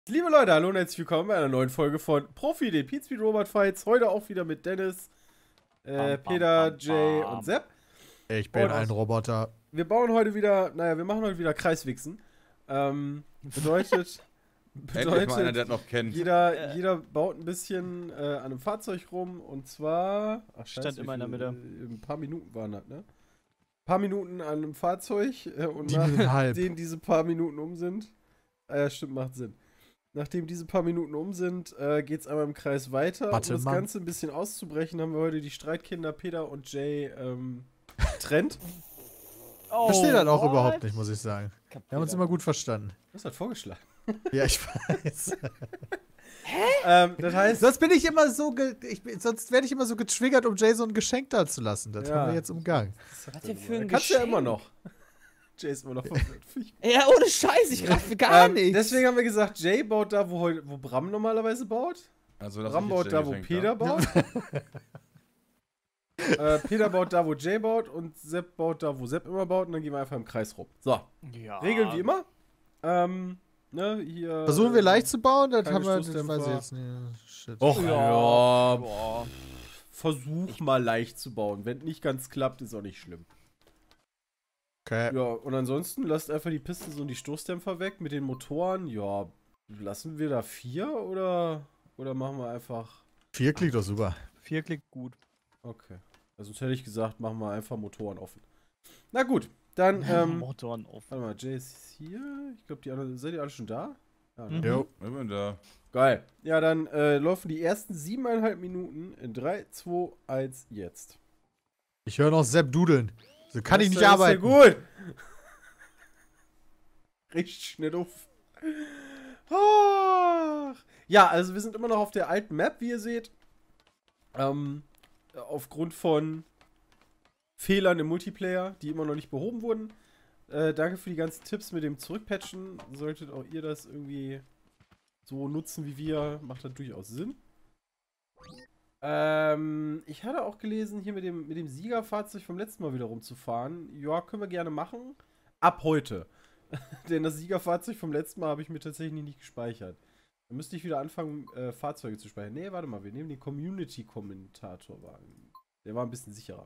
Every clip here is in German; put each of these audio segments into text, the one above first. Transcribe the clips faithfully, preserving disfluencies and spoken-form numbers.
Liebe Leute, hallo und herzlich willkommen bei einer neuen Folge von Profi, den Pete Speed Robot Fights. Heute auch wieder mit Dennis, äh, Bam, bam, Peter, bam, Jay bam. und Sepp. Ich bin Und ein Roboter. wir bauen heute wieder, naja, wir machen heute wieder Kreiswichsen. Ähm, bedeutet, Endlich mal einer, der bedeutet, das noch kennt. jeder, jeder baut ein bisschen äh, an einem Fahrzeug rum und zwar, ach, Stand scheiße, wie immer in der viel, Mitte. äh, ein paar Minuten waren das, ne? Ein paar Minuten an einem Fahrzeug äh, und Siebeneinhalb. nachdem diese paar Minuten um sind, ah ja, stimmt, macht Sinn. Nachdem diese paar Minuten um sind, äh, geht es einmal im Kreis weiter. Warte, um das Mann. Ganze ein bisschen auszubrechen, haben wir heute die Streitkinder Peter und Jay ähm, getrennt. Oh, Verstehe das auch what? überhaupt nicht, muss ich sagen. Kapier Wir haben uns das immer nicht. gut verstanden. Was hat vorgeschlagen? Ja, ich weiß. ähm, das heißt, sonst bin ich immer so, ge ich, bin- sonst werde ich immer so getriggert, um Jason ein Geschenk da zu lassen. Das Ja. haben wir jetzt umgangen. Was denn für ein kannst du ja Geschenk? immer noch. Jay ist immer noch verwirrt. Ja, ohne Scheiß, ich raff gar ähm, nichts. Deswegen haben wir gesagt, Jay baut da, wo, heu- wo Bram normalerweise baut. Also, das Bram baut da, wo Peter baut. äh, Peter baut da, wo Jay baut. Und Sepp baut da, wo Sepp immer baut. Und dann gehen wir einfach im Kreis rum. So, ja. Regeln wie immer. Ähm, ne, hier. Versuchen wir leicht zu bauen? Das keine haben wir, das Stoßdämpfer. weiß ich jetzt nicht. Shit. Och, Ja. ja. Boah. Versuch mal leicht zu bauen. Wenn nicht ganz klappt, ist auch nicht schlimm. Okay. Ja, und ansonsten lasst einfach die Piste und die Stoßdämpfer weg mit den Motoren. Ja, lassen wir da vier oder, oder machen wir einfach. Vier klingt doch super. Vier klingt gut. Okay. Also sonst hätte ich gesagt, machen wir einfach Motoren offen. Na gut, dann, ähm. Motoren offen. Warte mal, Jay ist hier. Ich glaube, die anderen. Seid ihr alle schon da? Ja, ne? Mhm. Jo. Ich bin da. Geil. Ja, dann äh, laufen die ersten siebeneinhalb Minuten in drei, zwei, eins, jetzt. Ich höre noch Sepp dudeln. So kann Das ich nicht ist ja arbeiten. gut. Richtig schnell auf. Ach. Ja, also wir sind immer noch auf der alten Map, wie ihr seht. Ähm, aufgrund von Fehlern im Multiplayer, die immer noch nicht behoben wurden. Äh, danke für die ganzen Tipps mit dem Zurückpatchen. Solltet auch ihr das irgendwie so nutzen wie wir, macht das durchaus Sinn. Ähm, ich hatte auch gelesen, hier mit dem, mit dem Siegerfahrzeug vom letzten Mal wieder rumzufahren. Ja, können wir gerne machen. Ab heute. Denn das Siegerfahrzeug vom letzten Mal habe ich mir tatsächlich nicht gespeichert. Dann müsste ich wieder anfangen, äh, Fahrzeuge zu speichern. Nee, warte mal, wir nehmen den Community-Kommentatorwagen. Der war ein bisschen sicherer.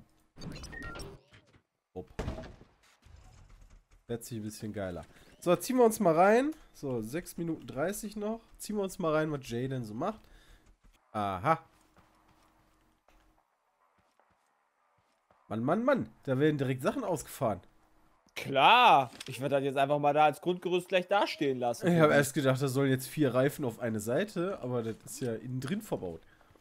Upp. Wird sich ein bisschen geiler. So, ziehen wir uns mal rein. So, sechs Minuten dreißig noch. Ziehen wir uns mal rein, was Jay denn so macht. Aha. Mann, Mann, Mann. Da werden direkt Sachen ausgefahren. Klar. Ich werde das jetzt einfach mal da als Grundgerüst gleich dastehen lassen. Ich habe erst gedacht, da sollen jetzt vier Reifen auf eine Seite, aber das ist ja innen drin verbaut.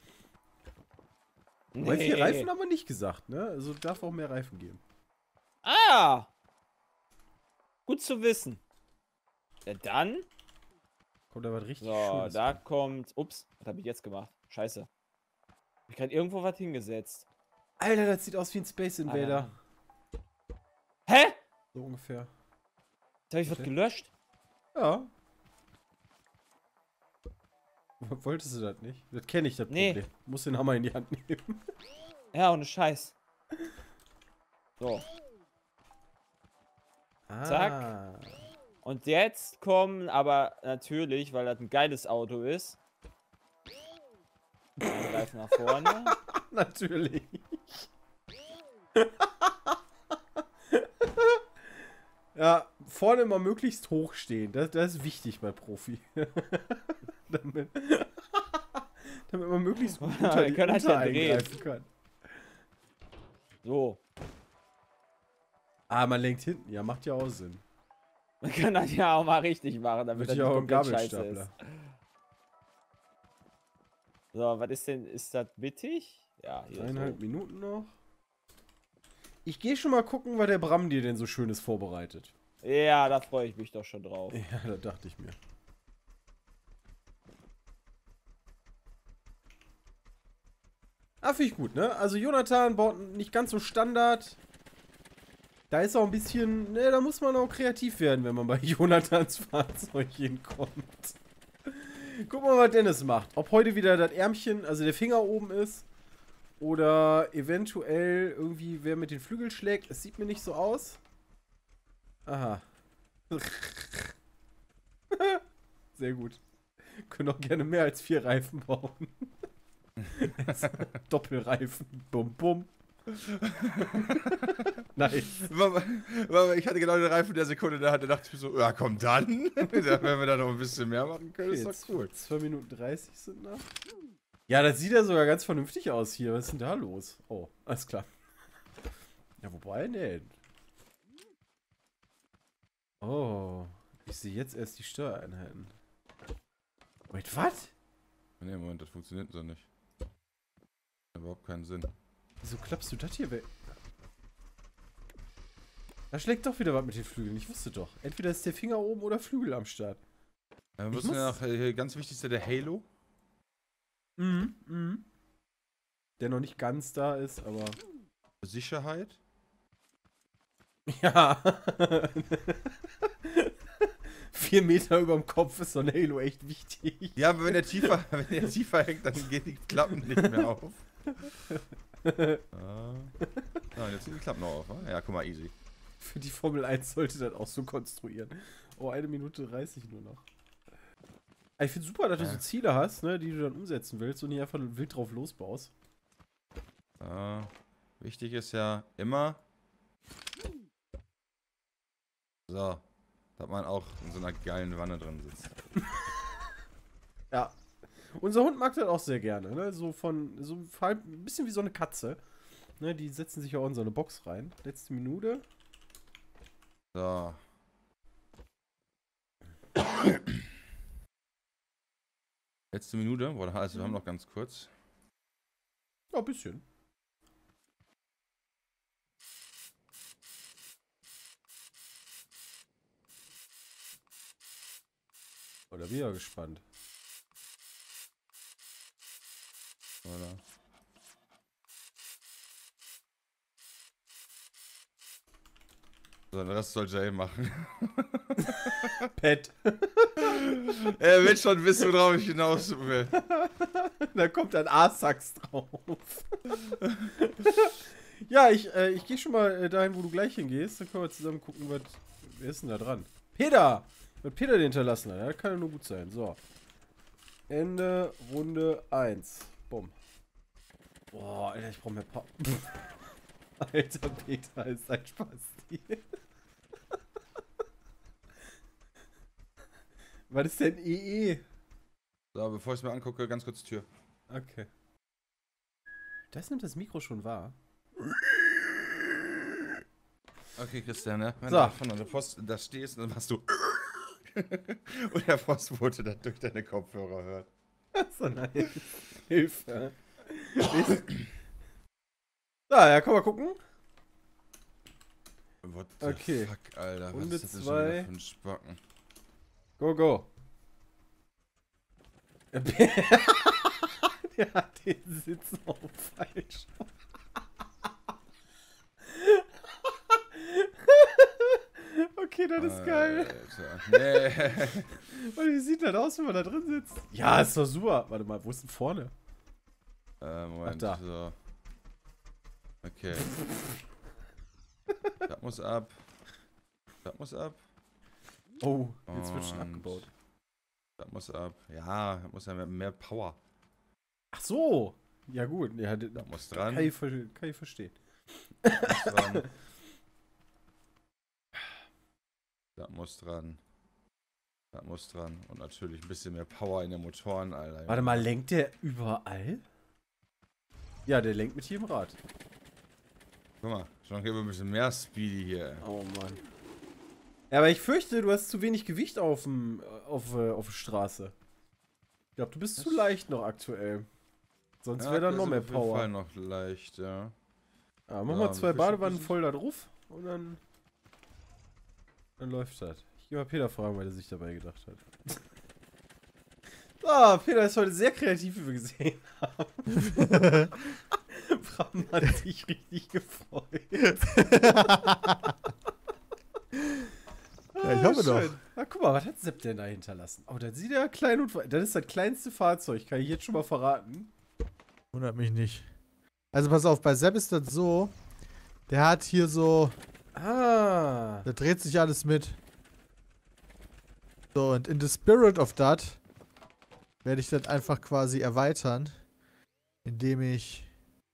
Weil vier Reifen haben wir nicht gesagt, ne? Also darf auch mehr Reifen geben. Ah. Gut zu wissen. Ja, dann. Kommt da was richtig So, Schönes. da kommt. Ups, was habe ich jetzt gemacht? Scheiße. Hab ich gerade irgendwo was hingesetzt. Alter, das sieht aus wie ein Space Invader. Hä? So ungefähr. Jetzt habe ich was Okay. gelöscht. Ja. Wolltest du das nicht? Das kenne ich, das Nee. Problem. Muss den Hammer in die Hand nehmen. Ja, ohne Scheiß. So. Ah. Und jetzt kommen aber natürlich, weil das ein geiles Auto ist. Ein Reifen nach vorne. Natürlich. Ja, vorne immer möglichst hoch stehen. Das, das ist wichtig bei Profi. damit, damit man möglichst gut Wir unter die können halt Unter ja drehen. eingreifen kann. So. Ah, man lenkt hinten. Ja, macht ja auch Sinn. Man kann das ja auch mal richtig machen, damit Wird das ja nicht auch ein komplett scheiße Gabelstapler. ist. So, was ist denn? Ist das mittig? Ja, hier Eineinhalb so. Minuten noch. Ich gehe schon mal gucken, was der Bram dir denn so Schönes vorbereitet. Ja, da freue ich mich doch schon drauf. Ja, da dachte ich mir. Ah, finde ich gut, ne? Also Jonathan baut nicht ganz so Standard. Da ist auch ein bisschen, ne, da muss man auch kreativ werden, wenn man bei Jonathans Fahrzeug hinkommt. Guck mal, was Dennis macht. Ob heute wieder das Ärmchen, also der Finger oben ist. Oder eventuell irgendwie wer mit den Flügeln schlägt. Es sieht mir nicht so aus. Aha. Sehr gut. Können auch gerne mehr als vier Reifen bauen. Doppelreifen. Bum, bum. Nice. Ich hatte genau den Reifen der Sekunde, da dachte ich mir so, ja komm dann. Wenn wir da noch ein bisschen mehr machen können, ist Jetzt doch cool. zwei Minuten dreißig sind noch. Ja, das sieht ja sogar ganz vernünftig aus hier. Was ist denn da los? Oh, alles klar. Ja, wobei, ne. Oh, ich sehe jetzt erst die Steuereinheiten. Wait, was? Nee, Moment, das funktioniert so nicht. Das hat überhaupt keinen Sinn. Wieso klappst du das hier weg? Da schlägt doch wieder was mit den Flügeln. Ich wusste doch. Entweder ist der Finger oben oder Flügel am Start. Ja, wir müssen ja noch, hier ganz wichtig ist ja der Halo. Mhm, mhm. Der noch nicht ganz da ist, aber... Sicherheit. Ja. Vier Meter über dem Kopf ist so ein Halo echt wichtig. Ja, aber wenn der tiefer, wenn der tiefer hängt, dann gehen die Klappen nicht mehr auf. ah. Ah, jetzt sind die Klappen noch auf, ne? Ja, guck mal, easy. Für die Formel eins sollte das auch so konstruieren. Oh, eine Minute dreißig nur noch. Ich finde super, dass du Ja. so Ziele hast, ne, die du dann umsetzen willst und nicht einfach wild drauf losbaust. Ah. Wichtig ist ja immer... So, dass man auch in so einer geilen Wanne drin sitzt. Ja. Unser Hund mag das auch sehr gerne, ne? So von, so halt ein bisschen wie so eine Katze. Ne, die setzen sich auch in so eine Box rein. Letzte Minute. So. Letzte Minute, boah, also wir haben noch ganz kurz. Ja, ein bisschen. Oh, da bin ich ja gespannt. Oder? So, den Rest soll Jay machen. Pet. Er will schon wissen, worauf ich hinaus will. Da kommt ein A-Sax drauf. Ja, ich, äh, ich gehe schon mal äh, dahin, wo du gleich hingehst. Dann können wir zusammen gucken, was. Wer ist denn da dran? Peter! Was Peter den hinterlassen hat. Ja, das kann ja nur gut sein. So. Ende Runde eins. Bumm. Boah, Alter, ich brauche mehr Power. Alter, Peter ist ein Spasti. Was ist denn E E? So, bevor ich es mir angucke, ganz kurz Tür. Okay. Das nimmt das Mikro schon wahr. Okay, Christian, ne? Wenn So. du von der Post da stehst, dann machst du und der Postbote dann durch deine Kopfhörer hört. So, nein. Hilfe. So, ja, komm mal gucken. What the Okay. fuck, Alter. Was Runde ist das denn schon zwei. wieder für ein Spacken? Go, go. Der hat den Sitz auch falsch. Okay, das ist geil. Alter. Nee. Und wie sieht das aus, wenn man da drin sitzt? Ja, ist doch super. Warte mal, wo ist denn vorne? äh, Moment, Ach, da. so. Okay. Das muss ab. Das muss ab. Oh, jetzt wird schon Und abgebaut. Das muss ab. Ja, das muss ja mehr, mehr Power. Ach so. Ja gut, ja, das Das muss dran. kann ich, ver- kann ich verstehen. Das muss dran. Das muss dran. Das muss dran. Und natürlich ein bisschen mehr Power in den Motoren, Alter. Warte mal, lenkt der überall? Ja, der lenkt mit jedem Rad. Guck mal, schon geben wir ein bisschen mehr Speedy hier. Ey. Oh Mann. Ja, aber ich fürchte, du hast zu wenig Gewicht auf, dem, auf, äh, auf der Straße. Ich glaube, du bist zu leicht noch aktuell. Sonst wäre da das noch ist mehr auf jeden Power. Fall noch leicht, ja. Ja, mach Ja, mal zwei bisschen- Badewannen bisschen- voll da drauf und dann. Dann läuft das. Ich geh mal Peter fragen, weil er sich dabei gedacht hat. So, Peter ist heute sehr kreativ, wie wir gesehen haben. Bram hat sich richtig gefreut. Ja, ich hoffe doch. schön. Na, guck mal, was hat Sepp denn da hinterlassen? Oh, das sieht ja klein und. Das ist das kleinste Fahrzeug, kann ich jetzt schon mal verraten. Wundert mich nicht. Also pass auf, bei Sepp ist das so, der hat hier so, Ah. da dreht sich alles mit. So, und in the spirit of that werde ich das einfach quasi erweitern, indem ich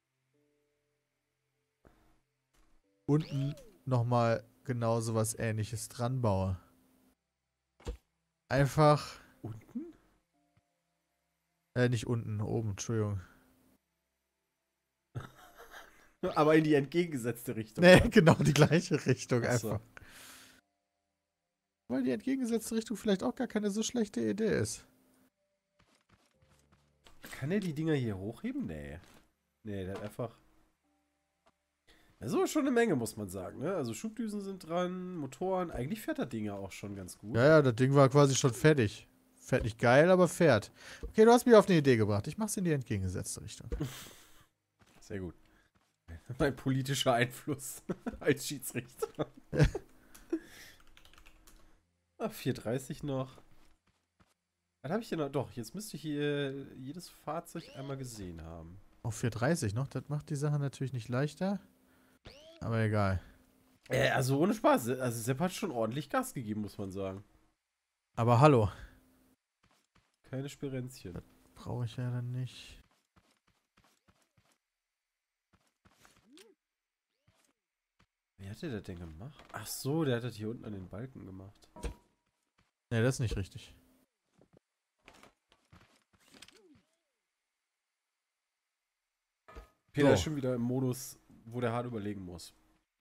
unten nochmal genau so was Ähnliches dran baue. Einfach... Unten? Äh, nicht unten, oben, Entschuldigung. Aber in die entgegengesetzte Richtung. Nee, oder? genau die gleiche Richtung Ach so. einfach. Weil die entgegengesetzte Richtung vielleicht auch gar keine so schlechte Idee ist. Kann er die Dinger hier hochheben? Nee. Nee, der hat einfach... Das ist aber schon eine Menge, muss man sagen, ne? Also Schubdüsen sind dran, Motoren. Eigentlich fährt das Ding ja auch schon ganz gut. Ja, ja, das Ding war quasi schon fertig. Fährt nicht geil, aber fährt. Okay, du hast mich auf eine Idee gebracht. Ich mach's in die entgegengesetzte Richtung. Sehr gut. Mein politischer Einfluss als Schiedsrichter. Ah, vier dreißig noch. Was habe ich denn noch? Doch, jetzt müsste ich hier jedes Fahrzeug einmal gesehen haben. Auf vier dreißig noch, das macht die Sache natürlich nicht leichter. Aber egal. Äh, also ohne Spaß. Also Sepp hat schon ordentlich Gas gegeben, muss man sagen. Aber hallo. Keine Spirenzchen. Brauche ich ja dann nicht. Wie hat der das denn gemacht? Ach so, der hat das hier unten an den Balken gemacht. Ne, das ist nicht richtig. Peter So. ist schon wieder im Modus, wo der hart überlegen muss.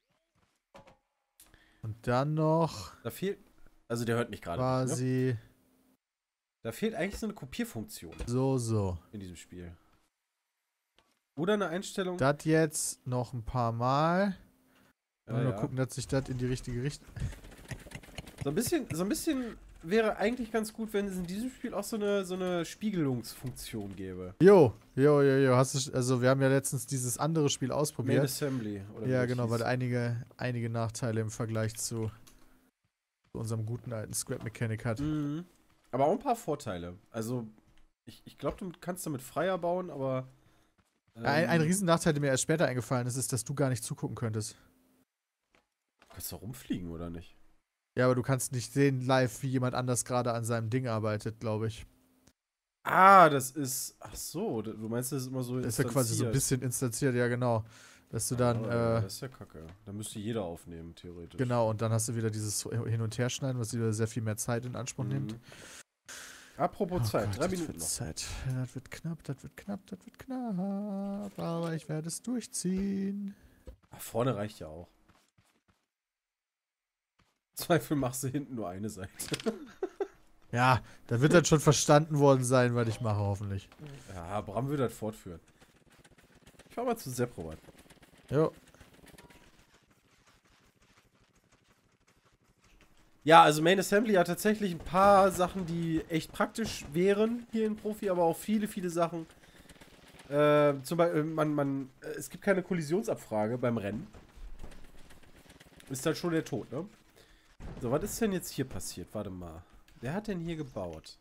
Und dann noch Da fehlt... Also der hört mich gerade nicht, ne? quasi Da fehlt eigentlich so eine Kopierfunktion so, so. in diesem Spiel. Oder eine Einstellung... Das jetzt noch ein paar Mal. Ja, Mal ja. gucken, dass sich das in die richtige Richtung... So ein bisschen, so ein bisschen wäre eigentlich ganz gut, wenn es in diesem Spiel auch so eine, so eine Spiegelungsfunktion gäbe. Jo, jo, jo, jo. Hast du, also wir haben ja letztens dieses andere Spiel Main ausprobiert. Assembly. Oder wie Ja, das genau, hieß. weil einige, einige Nachteile im Vergleich zu, zu unserem guten alten Scrap Mechanic hat. Mhm. Aber auch ein paar Vorteile. Also, ich, ich glaube, du kannst damit freier bauen, aber... Ähm, Ein, ein Riesennachteil, der mir erst später eingefallen ist, ist, dass du gar nicht zugucken könntest. Du kannst doch rumfliegen, oder nicht? Ja, aber du kannst nicht sehen live, wie jemand anders gerade an seinem Ding arbeitet, glaube ich. Ah, das ist... Ach so, du meinst, das ist immer so Das ist ja quasi so ein instanziert. bisschen instanziert, ja genau. Dass du dann, Ah, äh, das ist ja kacke. Da müsste jeder aufnehmen, theoretisch. genau, und dann hast du wieder dieses Hin- und Herschneiden, was wieder sehr viel mehr Zeit in Anspruch nimmt. Mhm. Apropos Oh Zeit, Gott, drei das Minuten wird noch. Zeit. Das wird knapp, das wird knapp, das wird knapp. Aber ich werde es durchziehen. Ach, vorne reicht ja auch. Im Zweifel machst du hinten nur eine Seite. Ja, da wird dann schon verstanden worden sein, was ich mache, hoffentlich. Ja, Bram würde das fortführen. Ich fahr mal zu Sepp, Robert. Jo. Ja, also Main Assembly hat tatsächlich ein paar Sachen, die echt praktisch wären hier in Profi, aber auch viele, viele Sachen. Äh, zum Beispiel, man, man, äh, es gibt keine Kollisionsabfrage beim Rennen. Ist dann schon der Tod, ne? So, was ist denn jetzt hier passiert? Warte mal. Wer hat denn hier gebaut?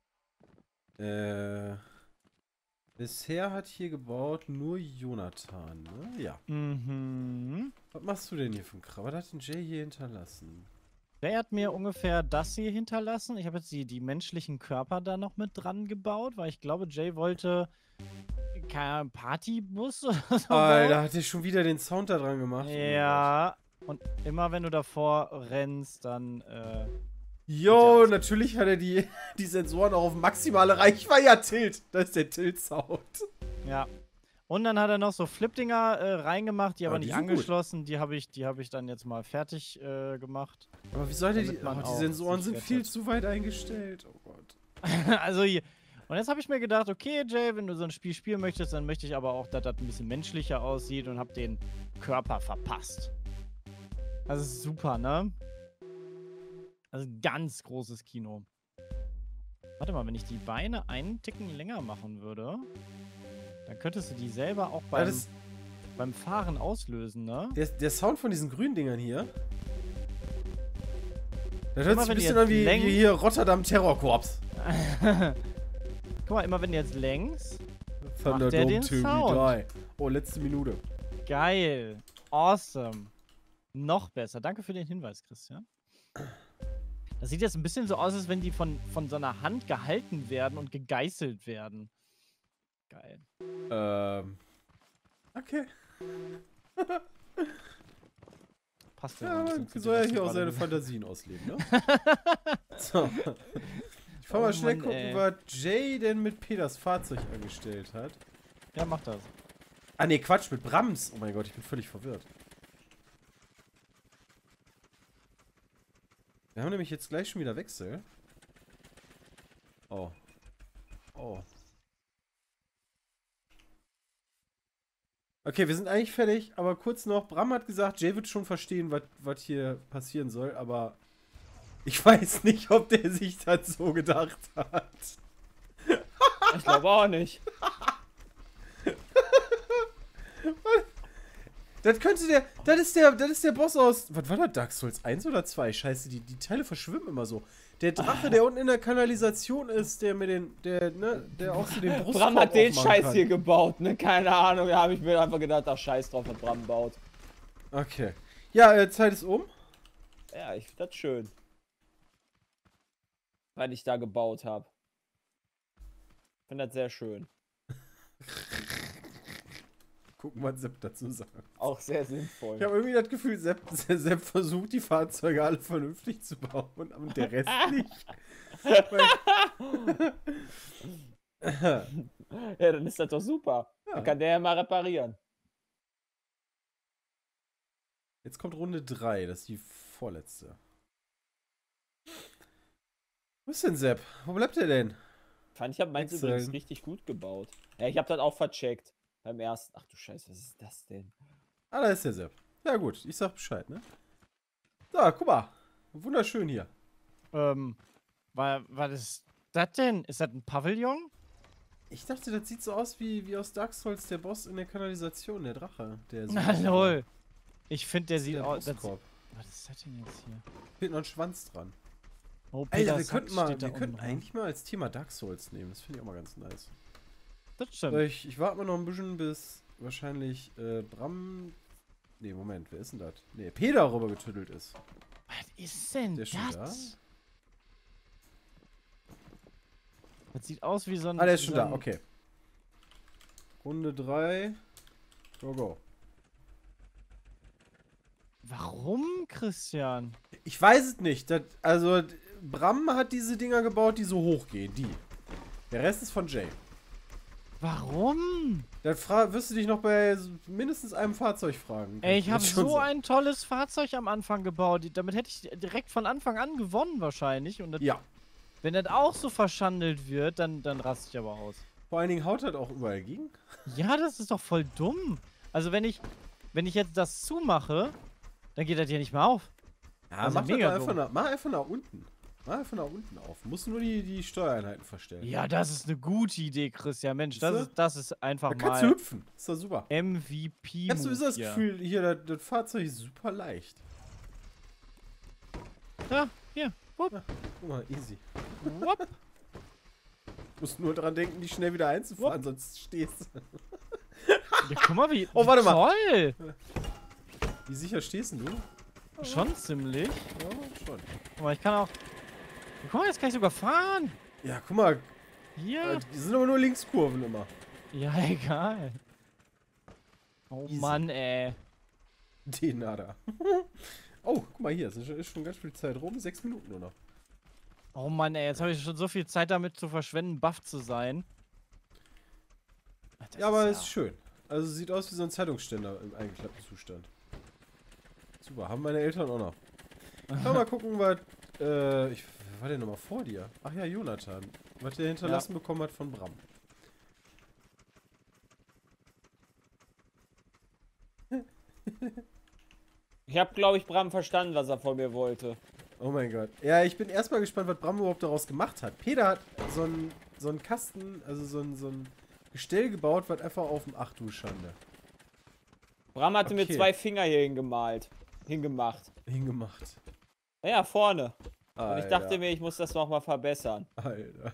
Äh. Bisher hat hier gebaut nur Jonathan, ne? Ja. Mhm. Was machst du denn hier für ein Kram? Was hat denn Jay hier hinterlassen? Der hat mir ungefähr das hier hinterlassen. Ich habe jetzt die, die menschlichen Körper da noch mit dran gebaut, weil ich glaube, Jay wollte kein Partybus oder so. Alter, bauen. hat der schon wieder den Sound da dran gemacht? Ja. Und immer wenn du davor rennst, dann äh, Jo, natürlich hat er die, die Sensoren auch auf maximale Reichweite. Ja, Tilt. Das ist der Tilt-Sound. ja. Und dann hat er noch so Flipdinger äh, reingemacht, die Ja, aber die nicht sind gut. angeschlossen. Die habe ich, die habe ich dann jetzt mal fertig äh, gemacht. Aber wie soll der die... Damit man Oh, die auch Sensoren sich sind viel rettet. zu weit eingestellt. Oh Gott. Also hier. Und jetzt habe ich mir gedacht, okay, Jay, wenn du so ein Spiel spielen möchtest, dann möchte ich aber auch, dass das ein bisschen menschlicher aussieht und habe den Körper verpasst. Das ist super, ne? Also ganz großes Kino. Warte mal, wenn ich die Beine einen Ticken länger machen würde, dann könntest du die selber auch Ja, beim, das, beim Fahren auslösen, ne? der, der Sound von diesen grünen Dingern hier. Das Guck hört mal, sich ein wenn die bisschen jetzt an wie, lenken- wie hier Rotterdam Terrorkorps. Guck mal, immer wenn du jetzt längst. Thunderdome der den to be Sound? die. Oh, letzte Minute. Geil. Awesome. Noch besser. Danke für den Hinweis, Christian. Das sieht jetzt ein bisschen so aus, als wenn die von, von so einer Hand gehalten werden und gegeißelt werden. Geil. Ähm. Okay. Passt Ja, ein bisschen man zu soll dem, ja was hier wir auch seine gerade- Fantasien ausleben, ne? So. Ich fahr Oh mal schnell Mann, gucken, ey. was Jay denn mit Peters Fahrzeug angestellt hat. Ja, mach das. Ah, ne, Quatsch, mit Brams. Oh mein Gott, ich bin völlig verwirrt. Wir haben nämlich jetzt gleich schon wieder Wechsel. Oh. Oh. Okay, wir sind eigentlich fertig, aber kurz noch, Bram hat gesagt, Jay wird schon verstehen, was hier passieren soll, aber ich weiß nicht, ob der sich das so gedacht hat. Ich glaube auch nicht. Das könnte der, das ist der, das ist der Boss aus, was war das, Dark Souls eins oder zwei? Scheiße, die, die Teile verschwimmen immer so. Der Drache, der unten in der Kanalisation ist, der mit den, der, ne, der auch so den Brustkorb Bram hat den aufmachen Scheiß kann. hier gebaut, ne? Keine Ahnung, da habe ich mir einfach gedacht, ach scheiß drauf, was Bram baut. Okay. Ja, äh, Zeit ist um. Ja, ich finde das schön. Weil ich da gebaut habe. Ich finde das sehr schön. Gucken, was Sepp dazu sagt. Auch sehr sinnvoll. Ich habe irgendwie das Gefühl, Sepp, Sepp versucht, die Fahrzeuge alle vernünftig zu bauen und der Rest nicht. Ja, dann ist das doch super. Ja. Dann kann der ja mal reparieren. Jetzt kommt Runde drei, das ist die vorletzte. Wo ist denn Sepp? Wo bleibt er denn? Fand ich, habe meins Wechseln. übrigens richtig gut gebaut. Ja, ich habe das auch vercheckt. Beim ersten. Ach du Scheiße, was ist das denn? Ah, da ist der Sepp. Ja gut, ich sag Bescheid, ne? So, guck mal. Wunderschön hier. Ähm, wa- was ist das denn? Ist das ein Pavillon? Ich dachte, das sieht so aus wie, wie aus Dark Souls, der Boss in der Kanalisation, der Drache. Der so Na lol. Ich finde, der sieht Der aus. das- Brustkorb. Was ist das denn jetzt hier? Fehlt noch ein Schwanz dran. Oh, Alter, wir Peters könnten, Hack mal, steht da wir könnten unten dran. eigentlich mal als Thema Dark Souls nehmen. Das finde ich auch mal ganz nice. Das So, stimmt. ich ich warte mal noch ein bisschen, bis wahrscheinlich äh, Bram... Nee, Moment, wer ist denn das? Nee, Peter rüber getüttelt ist. Was ist denn Der ist schon das? Das sieht aus wie so ein. Ah, der ist schon so da, ein- okay. Runde drei. Go, go. Warum, Christian? Ich weiß es nicht. Das, also, d- Bram hat diese Dinger gebaut, die so hochgehen. Die. Der Rest ist von Jay. Warum? Dann fra wirst du dich noch bei s- mindestens einem Fahrzeug fragen. Ey, ich Kann habe jetzt schon so sagen. ein tolles Fahrzeug am Anfang gebaut. Die- Damit hätte ich direkt von Anfang an gewonnen wahrscheinlich. Und das, Ja. wenn das auch so verschandelt wird, dann, dann raste ich aber aus. Vor allen Dingen haut das auch überall gegen. Ja, das ist doch voll dumm. Also wenn ich, wenn ich jetzt das zumache, dann geht das hier nicht mehr auf. Ja, Also mach, das mega doch einfach dumm. nach, mach einfach nach unten. Mach einfach nach unten auf. Musst nur die, die Steuereinheiten verstellen. Ja, das ist eine gute Idee, Christian. Mensch, das Siehste? ist, das ist einfach Da kannst du mal hüpfen. Ist doch super. M V P. Ich hab sowieso das hier. Gefühl, hier, das, das Fahrzeug ist super leicht. Ja, hier. Wupp, Guck mal, easy. wupp. Musst nur dran denken, die schnell wieder einzufahren, sonst stehst du. Ja, guck mal, wie, Oh, wie warte mal. toll. Wie sicher stehst denn du? Schon ziemlich. Ja, schon. Guck mal, ich kann auch... Guck mal, jetzt kann ich sogar fahren. Ja, guck mal, Hier. äh, die sind aber nur Linkskurven immer. Ja, egal. Oh Easy. Mann, ey. Den nada. Oh, guck mal hier, es ist schon- ist schon ganz viel Zeit rum. Sechs Minuten nur noch. Oh Mann, ey, jetzt habe ich schon so viel Zeit damit zu verschwenden, buff zu sein. Ach, das Ja, aber ist es ist schön. Also sieht aus wie so ein Zeitungsständer im eingeklappten Zustand. Super, haben meine Eltern auch noch. Kann mal gucken, was. Äh, ich, wer war der nochmal vor dir? Ach ja, Jonathan. Was der hinterlassen bekommen hat von Bram. Ich habe, glaube ich, Bram verstanden, was er von mir wollte. Oh mein Gott. Ja, ich bin erstmal gespannt, was Bram überhaupt daraus gemacht hat. Peter hat so einen so einen Kasten, also so ein, so ein Gestell gebaut, was einfach auf dem Ach du Schande Bram hatte Okay. mir zwei Finger hier hingemalt. Hingemacht. hingemacht. Naja, vorne. Und Alter, ich dachte mir, ich muss das nochmal verbessern. Alter.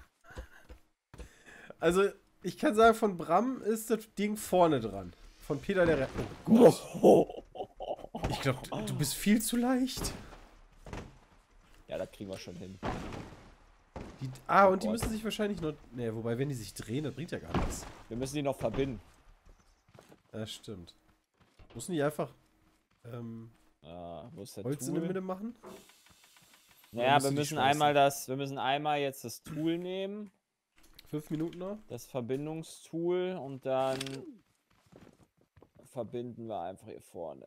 Also, ich kann sagen, von Bram ist das Ding vorne dran. Von Peter der Re Oh Gott. Ich glaube, du bist viel zu leicht. Ja, das krieg kriegen wir schon hin. Die, ah, und die Gott. müssen sich wahrscheinlich nur... Ne, wobei, wenn die sich drehen, das bringt ja gar nichts. Wir müssen die noch verbinden. Ja, stimmt. Müssen die einfach ähm, Ah, wo ist der Holz in Tool? der Mitte machen? Naja, müssen wir die müssen schweißen? einmal das, wir müssen einmal jetzt das Tool nehmen, Fünf Minuten noch? das Verbindungstool und dann verbinden wir einfach hier vorne.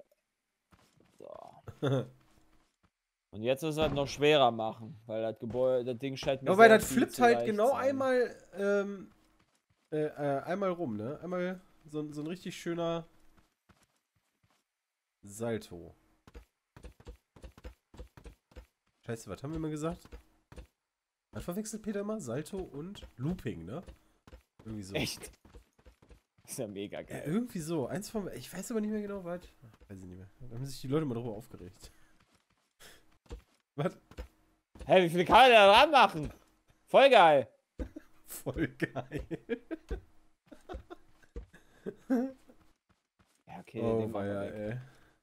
So. Und jetzt müssen wir es noch schwerer machen, weil das Gebäude, das Ding scheint mir Ja, weil sehr das viel flippt zu halt leicht genau sein. einmal, ähm, äh, äh, einmal rum, ne? Einmal so, so ein richtig schöner Salto. Scheiße, was haben wir mal gesagt? Was verwechselt Peter immer? Salto und Looping, ne? Irgendwie so. Echt? Ist ja mega Ja, geil. irgendwie so. Eins von. Ich weiß aber nicht mehr genau, was. Ach, weiß ich nicht mehr. Da haben sich die Leute mal drüber aufgeregt. Was? Hä, wie viele kann man da dran machen? Voll geil. Voll geil. Ja, okay, Oh, den machen wir weia, weg. ey.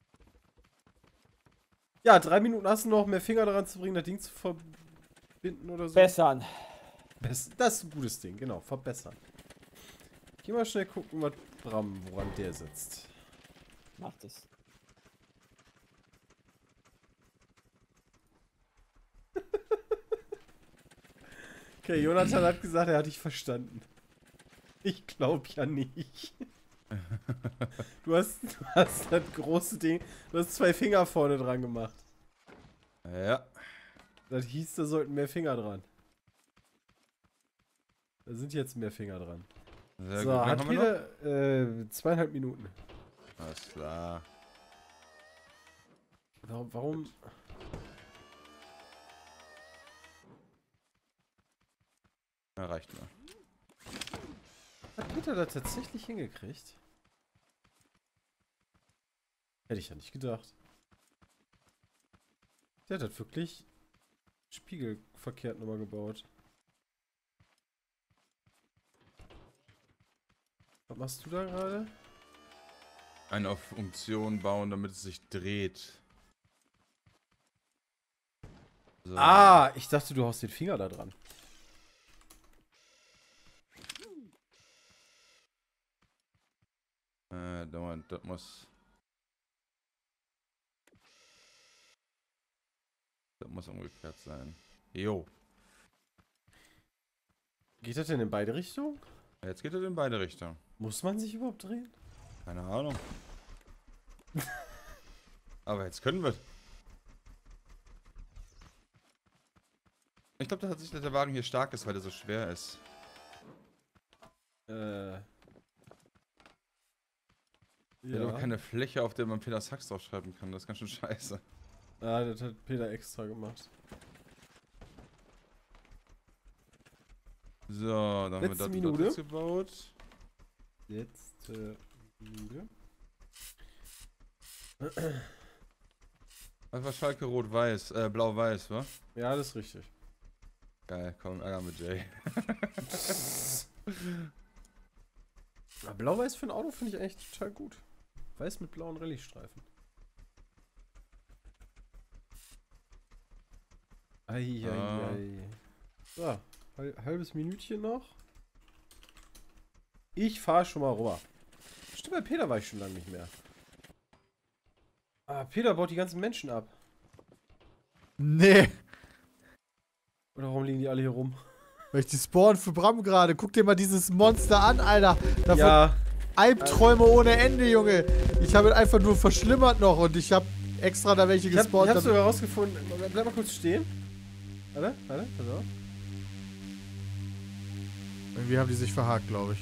Ja, drei Minuten hast du noch, mehr Finger daran zu bringen, das Ding zu verbinden oder so. Bessern. Bess- Das ist ein gutes Ding, genau. Verbessern. Geh mal schnell gucken, was Bram, woran der sitzt. Macht es. Okay, Jonathan hat gesagt, er hat dich verstanden. Ich glaub ja nicht. Du hast, du hast das große Ding, du hast zwei Finger vorne dran gemacht. Ja. Das hieß, da sollten mehr Finger dran. Da sind jetzt mehr Finger dran. Sehr So, gut. Wann hat haben wir noch? Peter äh, zweieinhalb Minuten. Alles klar. Warum, warum? Ja, reicht mal. Hat Peter da tatsächlich hingekriegt? Hätte ich ja nicht gedacht. Der hat das wirklich spiegelverkehrt nochmal gebaut. Was machst du da gerade? Eine auf Funktion bauen, damit es sich dreht. So. Ah, ich dachte, du haust den Finger da dran. Äh, dauernd, das muss. Das muss umgekehrt sein. Jo. Geht das denn in beide Richtungen? Jetzt geht es in beide Richtungen. Muss man sich überhaupt drehen? Keine Ahnung. Aber jetzt können wir. Ich glaube tatsächlich, dass der Wagen hier stark ist, weil er so schwer ist. Äh. Er hat aber keine Fläche, auf der man Peter Sachs draufschreiben kann. Das ist ganz schön scheiße. Ah, das hat Peter extra gemacht. So, dann haben wir Letzte das Minute. jetzt gebaut. Letzte Minute. Was war Schalke rot-weiß? Äh, blau-weiß, wa? Ja, das ist richtig. Geil, komm, Ärger mit Jay. Ja, Blau-Weiß für ein Auto finde ich eigentlich total gut. Weiß mit blauen Rallye-Streifen. Eieiei. Ah. So, hal- halbes Minütchen noch. Ich fahre schon mal rüber. Stimmt, bei Peter war ich schon lange nicht mehr. Ah, Peter baut die ganzen Menschen ab. Nee. Oder warum liegen die alle hier rum? Weil ich die Spawn für Bram gerade. Guck dir mal dieses Monster an, Alter. Davon Ja, Albträume ohne Ende, Junge. Ich habe ihn einfach nur verschlimmert noch und ich habe extra da welche ich hab, gespawnt. ich hab damit- sogar rausgefunden. Bleib mal kurz stehen. Warte, warte, pass auf. Irgendwie haben die sich verhakt, glaube ich.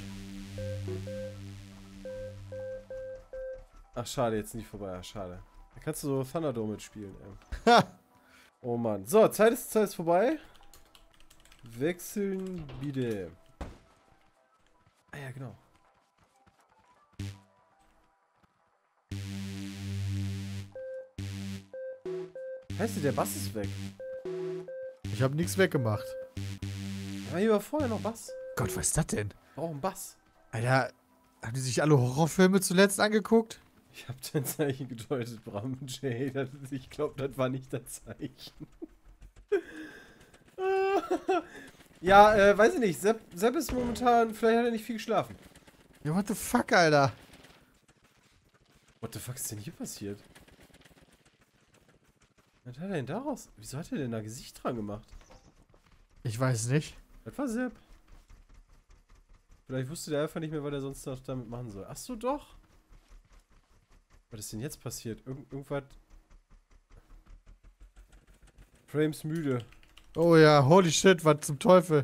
Ach, schade, jetzt nicht vorbei. Ach, schade. Da kannst du so Thunderdome mitspielen, ey. Ha! Oh Mann. So, Zeit ist, Zeit ist vorbei. Wechseln bitte. Ah ja, genau. Heißt du, der Bass ist weg. Ich habe nichts weggemacht. Aber hier war vorher noch Bass. Gott, was ist das denn? Auch ein Bass. Alter, haben die sich alle Horrorfilme zuletzt angeguckt? Ich hab dein Zeichen gedeutet, Bram J. Das, ich glaube, das war nicht das Zeichen. Ja, äh, weiß ich nicht. Sepp, Sepp ist momentan, vielleicht hat er nicht viel geschlafen. Ja, what the fuck, Alter? What the fuck ist denn hier passiert? Was hat er denn daraus? Wieso hat er denn da Gesicht dran gemacht? Ich weiß nicht. Das war Sepp. Vielleicht wusste der einfach nicht mehr, was er sonst noch damit machen soll. Ach so, doch. Was ist denn jetzt passiert? Irgend irgendwas... Frames müde. Oh ja, holy shit, was zum Teufel?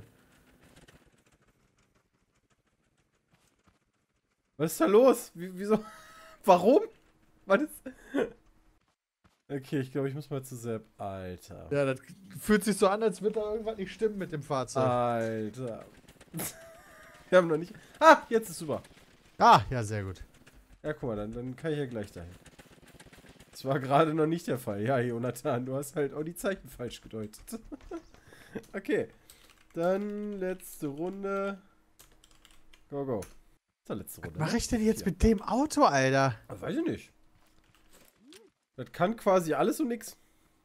Was ist da los? Wie, wieso? Warum? Was ist... Okay, ich glaube, ich muss mal zu Sepp. Alter. Ja, das fühlt sich so an, als würde da irgendwas nicht stimmen mit dem Fahrzeug. Alter. Wir haben noch nicht... Ah, jetzt ist super. Ah, ja, sehr gut. Ja, guck mal, dann, dann kann ich ja gleich dahin. Das war gerade noch nicht der Fall. Ja, Jonathan, du hast halt auch die Zeichen falsch gedeutet. Okay. Dann letzte Runde. Go, go. Das ist die letzte Runde. Was mache ne? ich denn jetzt Vier. mit dem Auto, Alter? Ah, weiß ich nicht. Das kann quasi alles und nix.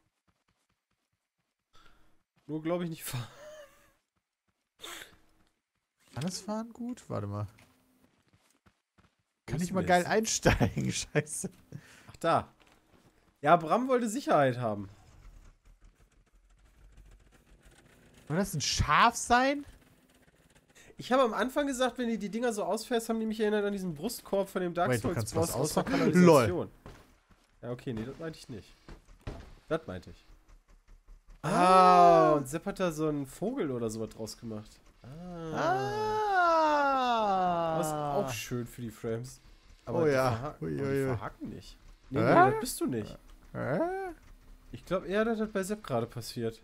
Nur glaube ich nicht fahren. Kann es fahren gut? Warte mal. Kann Wo ich ist mal denn geil das? einsteigen? Scheiße. Ach, da. Ja, Bram wollte Sicherheit haben. Soll das ein Schaf sein? Ich habe am Anfang gesagt, wenn du die Dinger so ausfährst, haben die mich erinnert an diesen Brustkorb von dem Dark Wait, du Souls kannst Boss was aus der ausfahren? Kanalisation. Ja, okay, nee, das meinte ich nicht. Das meinte ich. Ah, und Sepp hat da so einen Vogel oder sowas draus gemacht. Ah. Ah. Das ist auch schön für die Frames. Aber Oh die ja. verha- Ui, aber ui, die ui. verhaken nicht. Nee, Hä? nee, das bist du nicht. Hä? Ich glaube eher, dass das bei Sepp gerade passiert.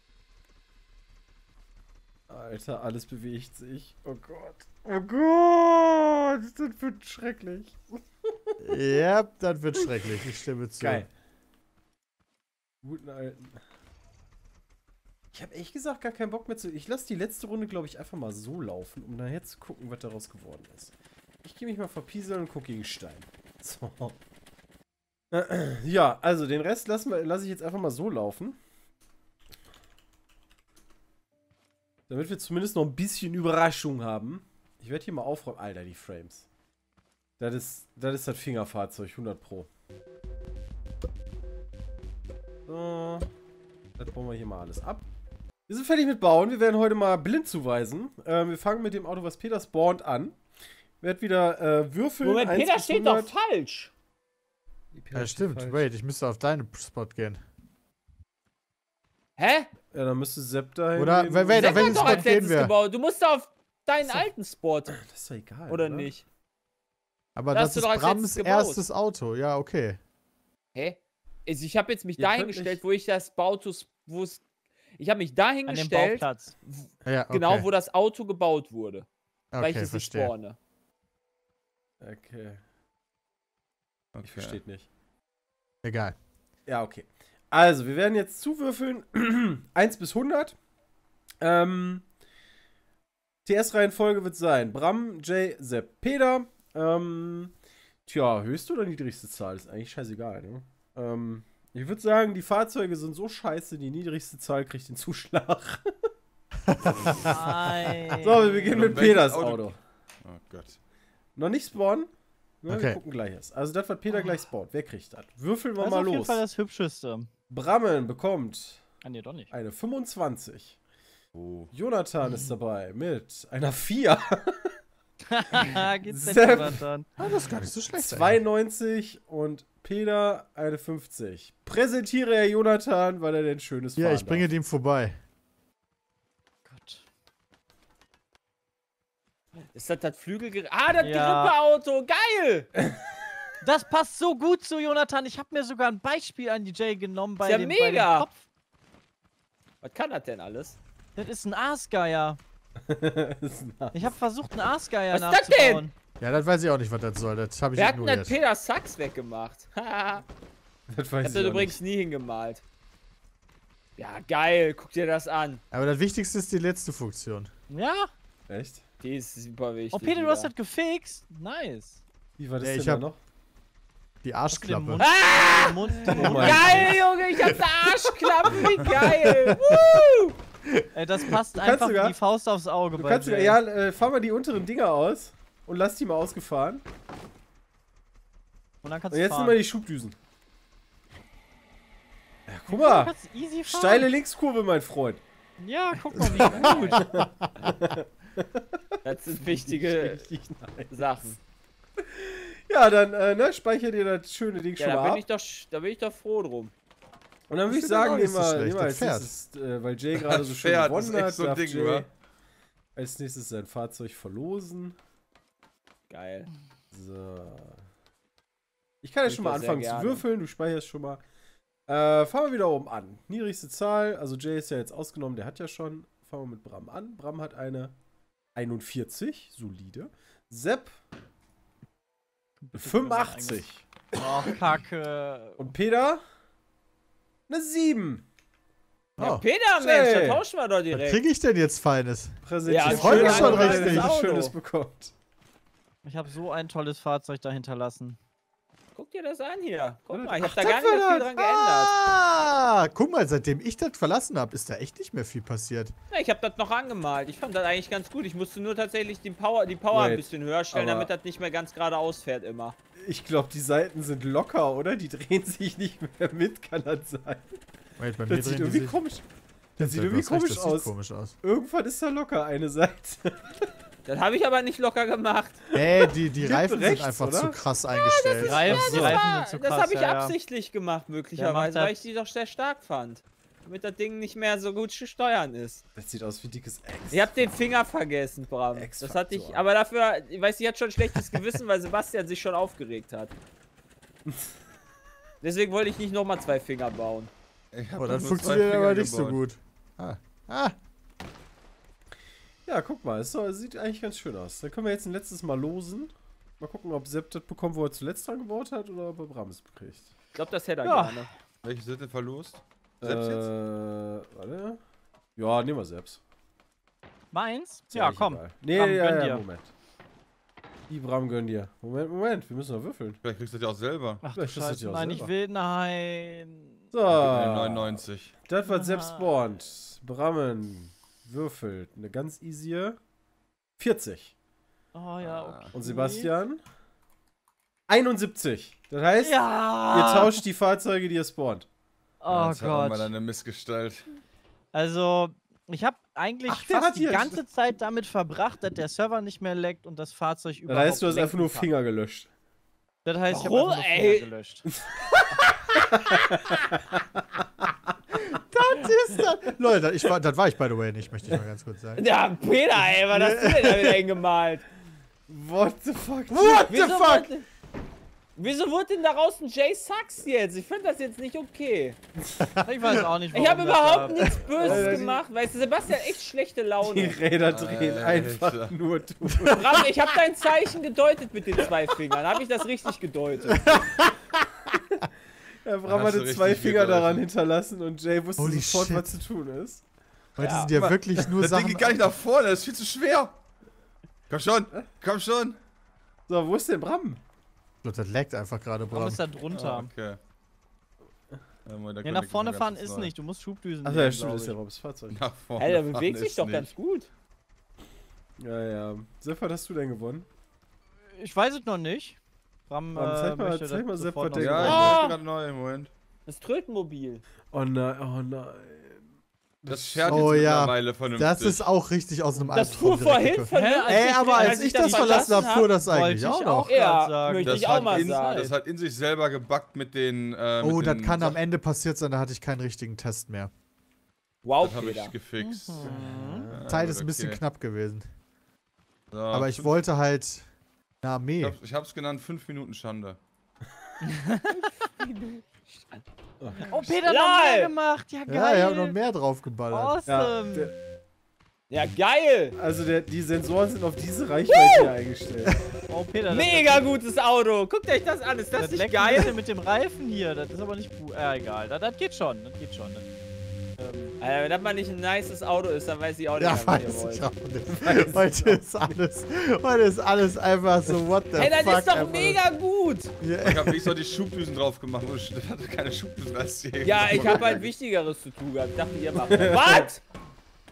Alter, alles bewegt sich. Oh Gott. Oh Gott, das wird schrecklich. Ja, das wird schrecklich. Ich stimme zu. Geil. Guten alten. Ich habe ehrlich gesagt gar keinen Bock mehr zu... Ich lasse die letzte Runde, glaube ich, einfach mal so laufen, um nachher zu gucken, was daraus geworden ist. Ich gehe mich mal verpieseln und gucke gegen Stein. So. Ja, also den Rest lassen wir, lasse ich jetzt einfach mal so laufen. Damit wir zumindest noch ein bisschen Überraschung haben. Ich werde hier mal aufräumen. Alter, die Frames. Das ist das, ist das Fingerfahrzeug, hundert Pro. So. Das bauen wir hier mal alles ab. Wir sind fertig mit Bauen. Wir werden heute mal blind zuweisen. Ähm, wir fangen mit dem Auto, was Peter spawnt, an. Ich werde wieder äh, würfeln. Moment, eins Peter bis steht doch hundert. falsch. Peter Ja, steht stimmt. falsch. Wait, ich müsste auf deinen Spot gehen. Hä? Ja, dann müsste Sepp dahin. Oder- gehen. wer- wer- Sepp auf welchen hat doch Spot als gehen letztes wir? gebaut. Du musst auf deinen So. alten Spot. Das ist doch egal. Oder nicht? Aber Da das hast du ist doch als Brams letztes gebaut. erstes Auto. Ja, okay. Hä? Also ich habe jetzt mich Ihr dahin könnt gestellt, nicht- wo ich das Autos, wo es, ich habe mich dahin An dem gestellt, Bauplatz. Ja, okay. genau wo das Auto gebaut wurde, weil ich Okay, es nicht verstehe. spawne. Okay. Ich Okay. verstehe nicht. Egal. Ja, okay. Also, wir werden jetzt zuwürfeln. eins bis hundert. Ähm, T S-Reihenfolge wird sein Bram, Jay, Sepp, Peter. Ähm, tja, höchste oder niedrigste Zahl? Ist eigentlich scheißegal, ne? Ähm, ich würde sagen, die Fahrzeuge sind so scheiße, die niedrigste Zahl kriegt den Zuschlag. Nein. So, wir beginnen mit Welches Peters Auto- Auto. Oh Gott. Noch nicht spawnen? Ne, Wir Okay. gucken gleich erst. Also, das, was Peter gleich spawnt. Wer kriegt das? Würfeln wir Das ist mal auf jeden los. Fall das Hübscheste. Brammen bekommt Ah, nee, doch nicht. eine fünfundzwanzig. Oh. Jonathan ist dabei mit einer vier. Geht's Sepp. nicht, Jonathan? Ah, das ist gar nicht so schlecht. zweiundneunzig und Peter eine fünfzig. Präsentiere Herr Jonathan, weil er denn schönes Ja, fahren ich bringe darf. dem vorbei. Gott. Ist das das Flügelgerät? Ah, das Ja. Grippeauto, geil! Das passt so gut zu Jonathan. Ich habe mir sogar ein Beispiel an die Jay genommen bei, Ist ja dem, bei dem mega. Kopf. Was kann das denn alles? Das ist ein Aasgeier. Das ist nah. Ich habe versucht, einen Aasgeier Was ist das nachzubauen. Ja, das weiß ich auch nicht, was das soll. Das habe ich Wer hat denn ignoriert. das Peter Sachs weggemacht? Haha. Das Ich weiß hab ich das auch übrigens nie hingemalt. Ja, geil, guck dir das an. Aber das Wichtigste ist die letzte Funktion. Ja. nicht. Echt? Die ist super wichtig. Oh, Peter, du wieder. hast das gefixt. Nice. Wie war das Ja, denn ich da hab- noch? Die Hast du den Arschklappe. Mund, Ah! den Mund, den Oh Mund mein Geil, Junge, ich hab eine Arschklappe, wie geil. Woo! Ey, das passt Du kannst einfach sogar- wie die Faust aufs Auge Du bei kannst Jay. ja, äh, fahr mal die unteren Dinger aus und lass die mal ausgefahren. Und dann kannst Und du jetzt fahren. nimm mal die Schubdüsen. Ja, guck Du mal. kannst easy fahren. Steile Linkskurve, mein Freund. Ja, guck mal, wie gut. Das sind wichtige Richtig nice. Sachen. Ja, dann äh, ne, speicher dir das schöne Ding Ja, schon da mal bin ab. ich doch, sch- da bin ich doch froh drum. Und dann würde ich Ich finde das auch sagen, nicht nehmen so wir, schlecht, nehmen wir als das Pferd. nächstes, äh, weil Jay gerade so Das schön Pferd gewonnen ist echt hat, so ein darf Ding, Jay wa? als nächstes sein Fahrzeug verlosen. Geil. So. Ich kann jetzt Ich schon mal doch sehr anfangen zu gerne. würfeln, du speicherst schon mal. Äh, fangen wir wieder oben an. Niedrigste Zahl, also Jay ist ja jetzt ausgenommen, der hat ja schon. Fangen wir mit Bram an. Bram hat eine einundvierzig, solide. Sepp fünfundachtzig. Oh, Kacke. Und Peter eine sieben. Ja, Oh, Peter, Mensch, Jay. da tauschen wir doch was direkt. kriege ich denn jetzt Feines? Präsentiert. Ja, Schön, freu mich dass schon er richtig. was Auto. Schönes bekommt. Ich habe so ein tolles Fahrzeug da hinterlassen. Guck dir das an hier. Guck mal, ich Ach, hab da das gar nicht mehr war viel das. dran geändert. Ah, guck mal, seitdem ich das verlassen habe, ist da echt nicht mehr viel passiert. Ja, ich hab das noch angemalt. Ich fand das eigentlich ganz gut. Ich musste nur tatsächlich die Power, die Power ein Wait, bisschen höher stellen, aber- damit das nicht mehr ganz geradeaus fährt immer. Ich glaube, die Seiten sind locker, oder? Die drehen sich nicht mehr mit, kann das sein? Wait, bei mir Das sieht drehen die irgendwie sich. komisch. Das sieht Du irgendwie hast recht, komisch das sieht aus. komisch aus. Irgendwann ist da locker eine Seite. Das habe ich aber nicht locker gemacht. Nee, die, die Hinten Reifen rechts, sind einfach oder? zu krass eingestellt. Die Reifen, die so. Reifen sind zu krass. das habe ich ja, ja. absichtlich gemacht, Der möglicherweise, macht weil das- ich die doch sehr stark fand. Damit das Ding nicht mehr so gut zu steuern ist. Das sieht aus wie dickes Ex. Ich hab den Finger vergessen, Bram. Das X-Faktor. hatte ich, aber dafür, ich weiß, ich hatte schon schlechtes Gewissen, weil Sebastian sich schon aufgeregt hat. Deswegen wollte ich nicht nochmal zwei Finger bauen. Ich hab Aber doch dann nur funktioniert zwei aber Finger nicht so gebaut. gut. Ah. Ah. Ja, guck mal, es so, es sieht eigentlich ganz schön aus. Dann können wir jetzt ein letztes Mal losen. Mal gucken, ob Sepp das bekommt, wo er zuletzt dran gebaut hat, oder ob er Bram es bekriegt. Ich glaube, das hätte er Ja. gerne. Welche sind denn verlost? Äh, Selbst jetzt? warte. Ja, nehmen wir selbst. Meins? Ist Ja, eigentlich komm. egal. Nee, Bram, ja, gönn ja, dir. Moment. Die Bram gönn dir. Moment, Moment, wir müssen noch würfeln. Vielleicht kriegst du das ja auch selber. Ach du Vielleicht kriegst du Scheiße. die auch Nein, ich selber. will, nein. So. Gib mir neunundneunzig. Das wird Ah. Sepp spawnt. Brammen würfelt. Eine ganz easy vierzig. Oh ja, okay. Und Sebastian? einundsiebzig. Das heißt, Ja! ihr tauscht die Fahrzeuge, die ihr spawnt. Oh Jetzt haben wir Gott. mal eine Missgestalt. Also, ich habe eigentlich Ach, der hat fast die hier- ganze Zeit damit verbracht, dass der Server nicht mehr leckt und das Fahrzeug Das überhaupt heißt, du hast einfach lenken nur kann. Finger gelöscht. Das heißt, ich Warum, habe einfach nur ey? Finger gelöscht. Ist das? Leute, das, ich war, das war ich by the way nicht, möchte ich mal ganz kurz sagen. Ja, Peter, ey, was hast du denn da wieder hingemalt? What the fuck? What the Wieso fuck? wurde- Wieso wurde denn daraus ein Jay Sucks jetzt? Ich finde das jetzt nicht okay. Ich weiß auch nicht, warum Ich habe das überhaupt da- nichts Böses Alter, die- gemacht. Weißt du, Sebastian hat echt schlechte Die Laune. Räder drehen Alter. einfach nur du. Bram, ich habe dein Zeichen gedeutet mit den zwei Fingern. Habe ich das richtig gedeutet? Ja, Bram Hast du hatte zwei richtig Finger gedeutet. daran hinterlassen und Jay wusste Holy sofort, shit. was zu tun ist. Heute Ja. sind ja Guck mal, wirklich nur Das Ding Sachen. geht gar nicht nach vorne, das ist viel zu schwer. Komm schon, komm schon. So, wo ist denn Bram? Gott, das laggt einfach gerade, Warum Bram. ist da drunter? Ah, okay. Ja, mal, da Ja, kann nach ich vorne mal fahren ganz ist neu. nicht, du musst Schubdüsen Achso, ja, nehmen, stimmt, glaub das ist ja ich. Robs Fahrzeug. Nach vorne Alter, fahren bewegt sich ist doch nicht. ganz gut. Ja, ja. Sepp, was hast du denn gewonnen? Ich weiß es noch nicht. Bram, Bram, zeig äh, mal- möchte zeig das mal, Sepp, sofort was der noch Ja, sagen. ich Ah! bin gerade neu, Moment. Das Trötenmobil. Oh nein, oh nein. Das schert Oh jetzt ja, mittlerweile vernünftig. Das ist auch richtig aus einem Das Albtraum fuhr vorhin direkt von gekommen. Hä? Ey, aber als ich das verlassen habe, fuhr das Wollte eigentlich ich auch auch noch. grad Ja, sagen. möchte Das ich auch hat, mal in, sagen. das hat in sich selber gebackt mit den. Äh, Oh, mit das den kann am Sachen. Ende passiert sein, da hatte ich keinen richtigen Test mehr. Wow, Das habe Peter. ich gefixt. Mhm. Ja, Zeit gut, ist ein bisschen okay. knapp gewesen. So, Aber ich fünf- wollte halt eine Ich Armee. hab's, ich hab's genannt, fünf Minuten Schande. Oh, Peter hat Lol. noch mehr gemacht. Ja, geil. Ja, ich habe noch mehr draufgeballert. Ja, Awesome. der, Ja, geil. also der, die Sensoren sind auf diese Reichweite hier eingestellt. Oh, Peter, das, Mega gutes Auto. Guckt euch das an. Ist das, das nicht leckt ein geil? bisschen mit dem Reifen hier. Das ist aber nicht gut. Ja, egal. Das, das geht schon. Das geht schon. Das, ähm, Alter, wenn das mal nicht ein nices Auto ist, dann weiß ich auch nicht Ja, mehr, was ihr weiß wollt. ich auch nicht. Heute ist alles, heute ist alles einfach so, what the Hey, das fuck. ist doch einfach. mega gut. Ja, Ich hab nicht so die Schubdüsen drauf gemacht und ich hatte keine Schubdüsen als die. Ja, ich habe halt Wichtigeres zu tun gehabt. Ich dachte, ihr macht das. Was?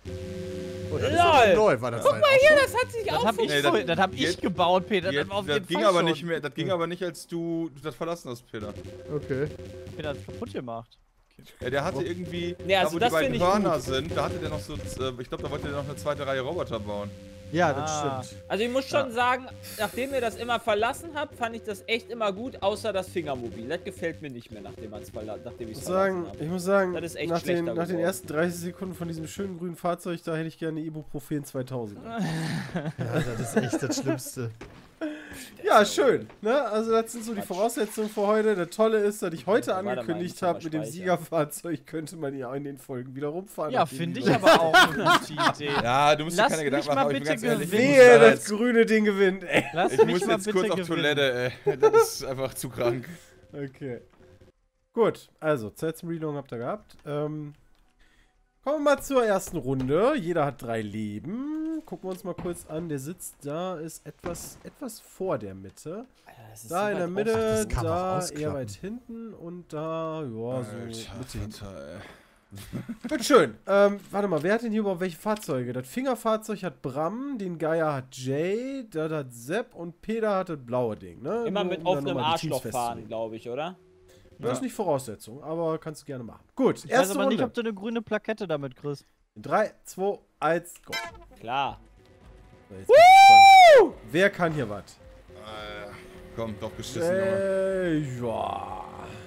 Oh, das ist Lol. aber neu, war das Guck mal Ja, das hat sich Das auch hab ich, Nee, voll- das- das hab ich jetzt- gebaut, Peter. Jetzt, Das war auf das jeden ging Fall aber schon. nicht mehr, das ging aber nicht, als du das verlassen hast, Peter. Okay. Peter hat kaputt gemacht. Ja, der hatte irgendwie, Nee, also da wo das die beiden find ich Hörner gut. sind, da hatte der noch so, äh, ich glaube, da wollte der noch eine zweite Reihe Roboter bauen. Ja, das Ah. stimmt. Also ich muss schon Ja. sagen, nachdem ihr das immer verlassen habt, fand ich das echt immer gut, außer das Fingermobil. Das gefällt mir nicht mehr, nachdem, man's verla nachdem ich Ich es muss sagen, verlassen ich habe. muss sagen, Das ist echt nach, den, schlechter nach den geworden. ersten dreißig Sekunden von diesem schönen grünen Fahrzeug, da hätte ich gerne eine Ibuprofen zweitausend. Ja, das ist echt das Schlimmste. Ja, schön. Ne? Also das sind so die Quatsch. Voraussetzungen für heute. Der Tolle ist, dass ich heute Warte mal, angekündigt ich muss habe, mal mit dem speichern. Siegerfahrzeug könnte man ja in den Folgen wieder rumfahren. Ja, nachdem finde die ich Leute- aber auch eine gute Idee. Ja, du musst dir Lass keine mich Gedanken mal machen, aber ich bin bitte ganz ehrlich, ich gewinnen. muss Wehe, da das jetzt, grüne Ding gewinnt, ey. Lass ich mich muss mal jetzt bitte kurz auf gewinnen. Toilette, ey. Das ist einfach zu krank. Okay. Gut, also Zeit zum Reloading habt ihr gehabt. Ähm, kommen wir mal zur ersten Runde. Jeder hat drei Leben. Gucken wir uns mal kurz an. Der sitzt da, ist etwas, etwas vor der Mitte. Alter, das ist Da so in der weit Mitte, offen. das kann man da ausklappen. eher weit hinten und da, ja, so Alter, Mitte hinten. Vater, ey. Wird schön. Ähm, warte mal, wer hat denn hier überhaupt welche Fahrzeuge? Das Fingerfahrzeug hat Bram, den Geier hat Jay, das hat Sepp und Peter hat das blaue Ding, ne? Immer Nur, mit um da offenem nochmal die Teams Arschloch fahren, festzulegen. glaube ich, oder? Das ist nicht Voraussetzung, aber kannst du gerne machen. Gut, Ich weiß erste aber Runde. nicht, ob du eine grüne Plakette damit kriegst. drei, zwei, eins, go. Klar. So, jetzt bin ich gespannt. Wer kann hier was? Alter. Komm, doch geschissen, Junge. Äh, ja.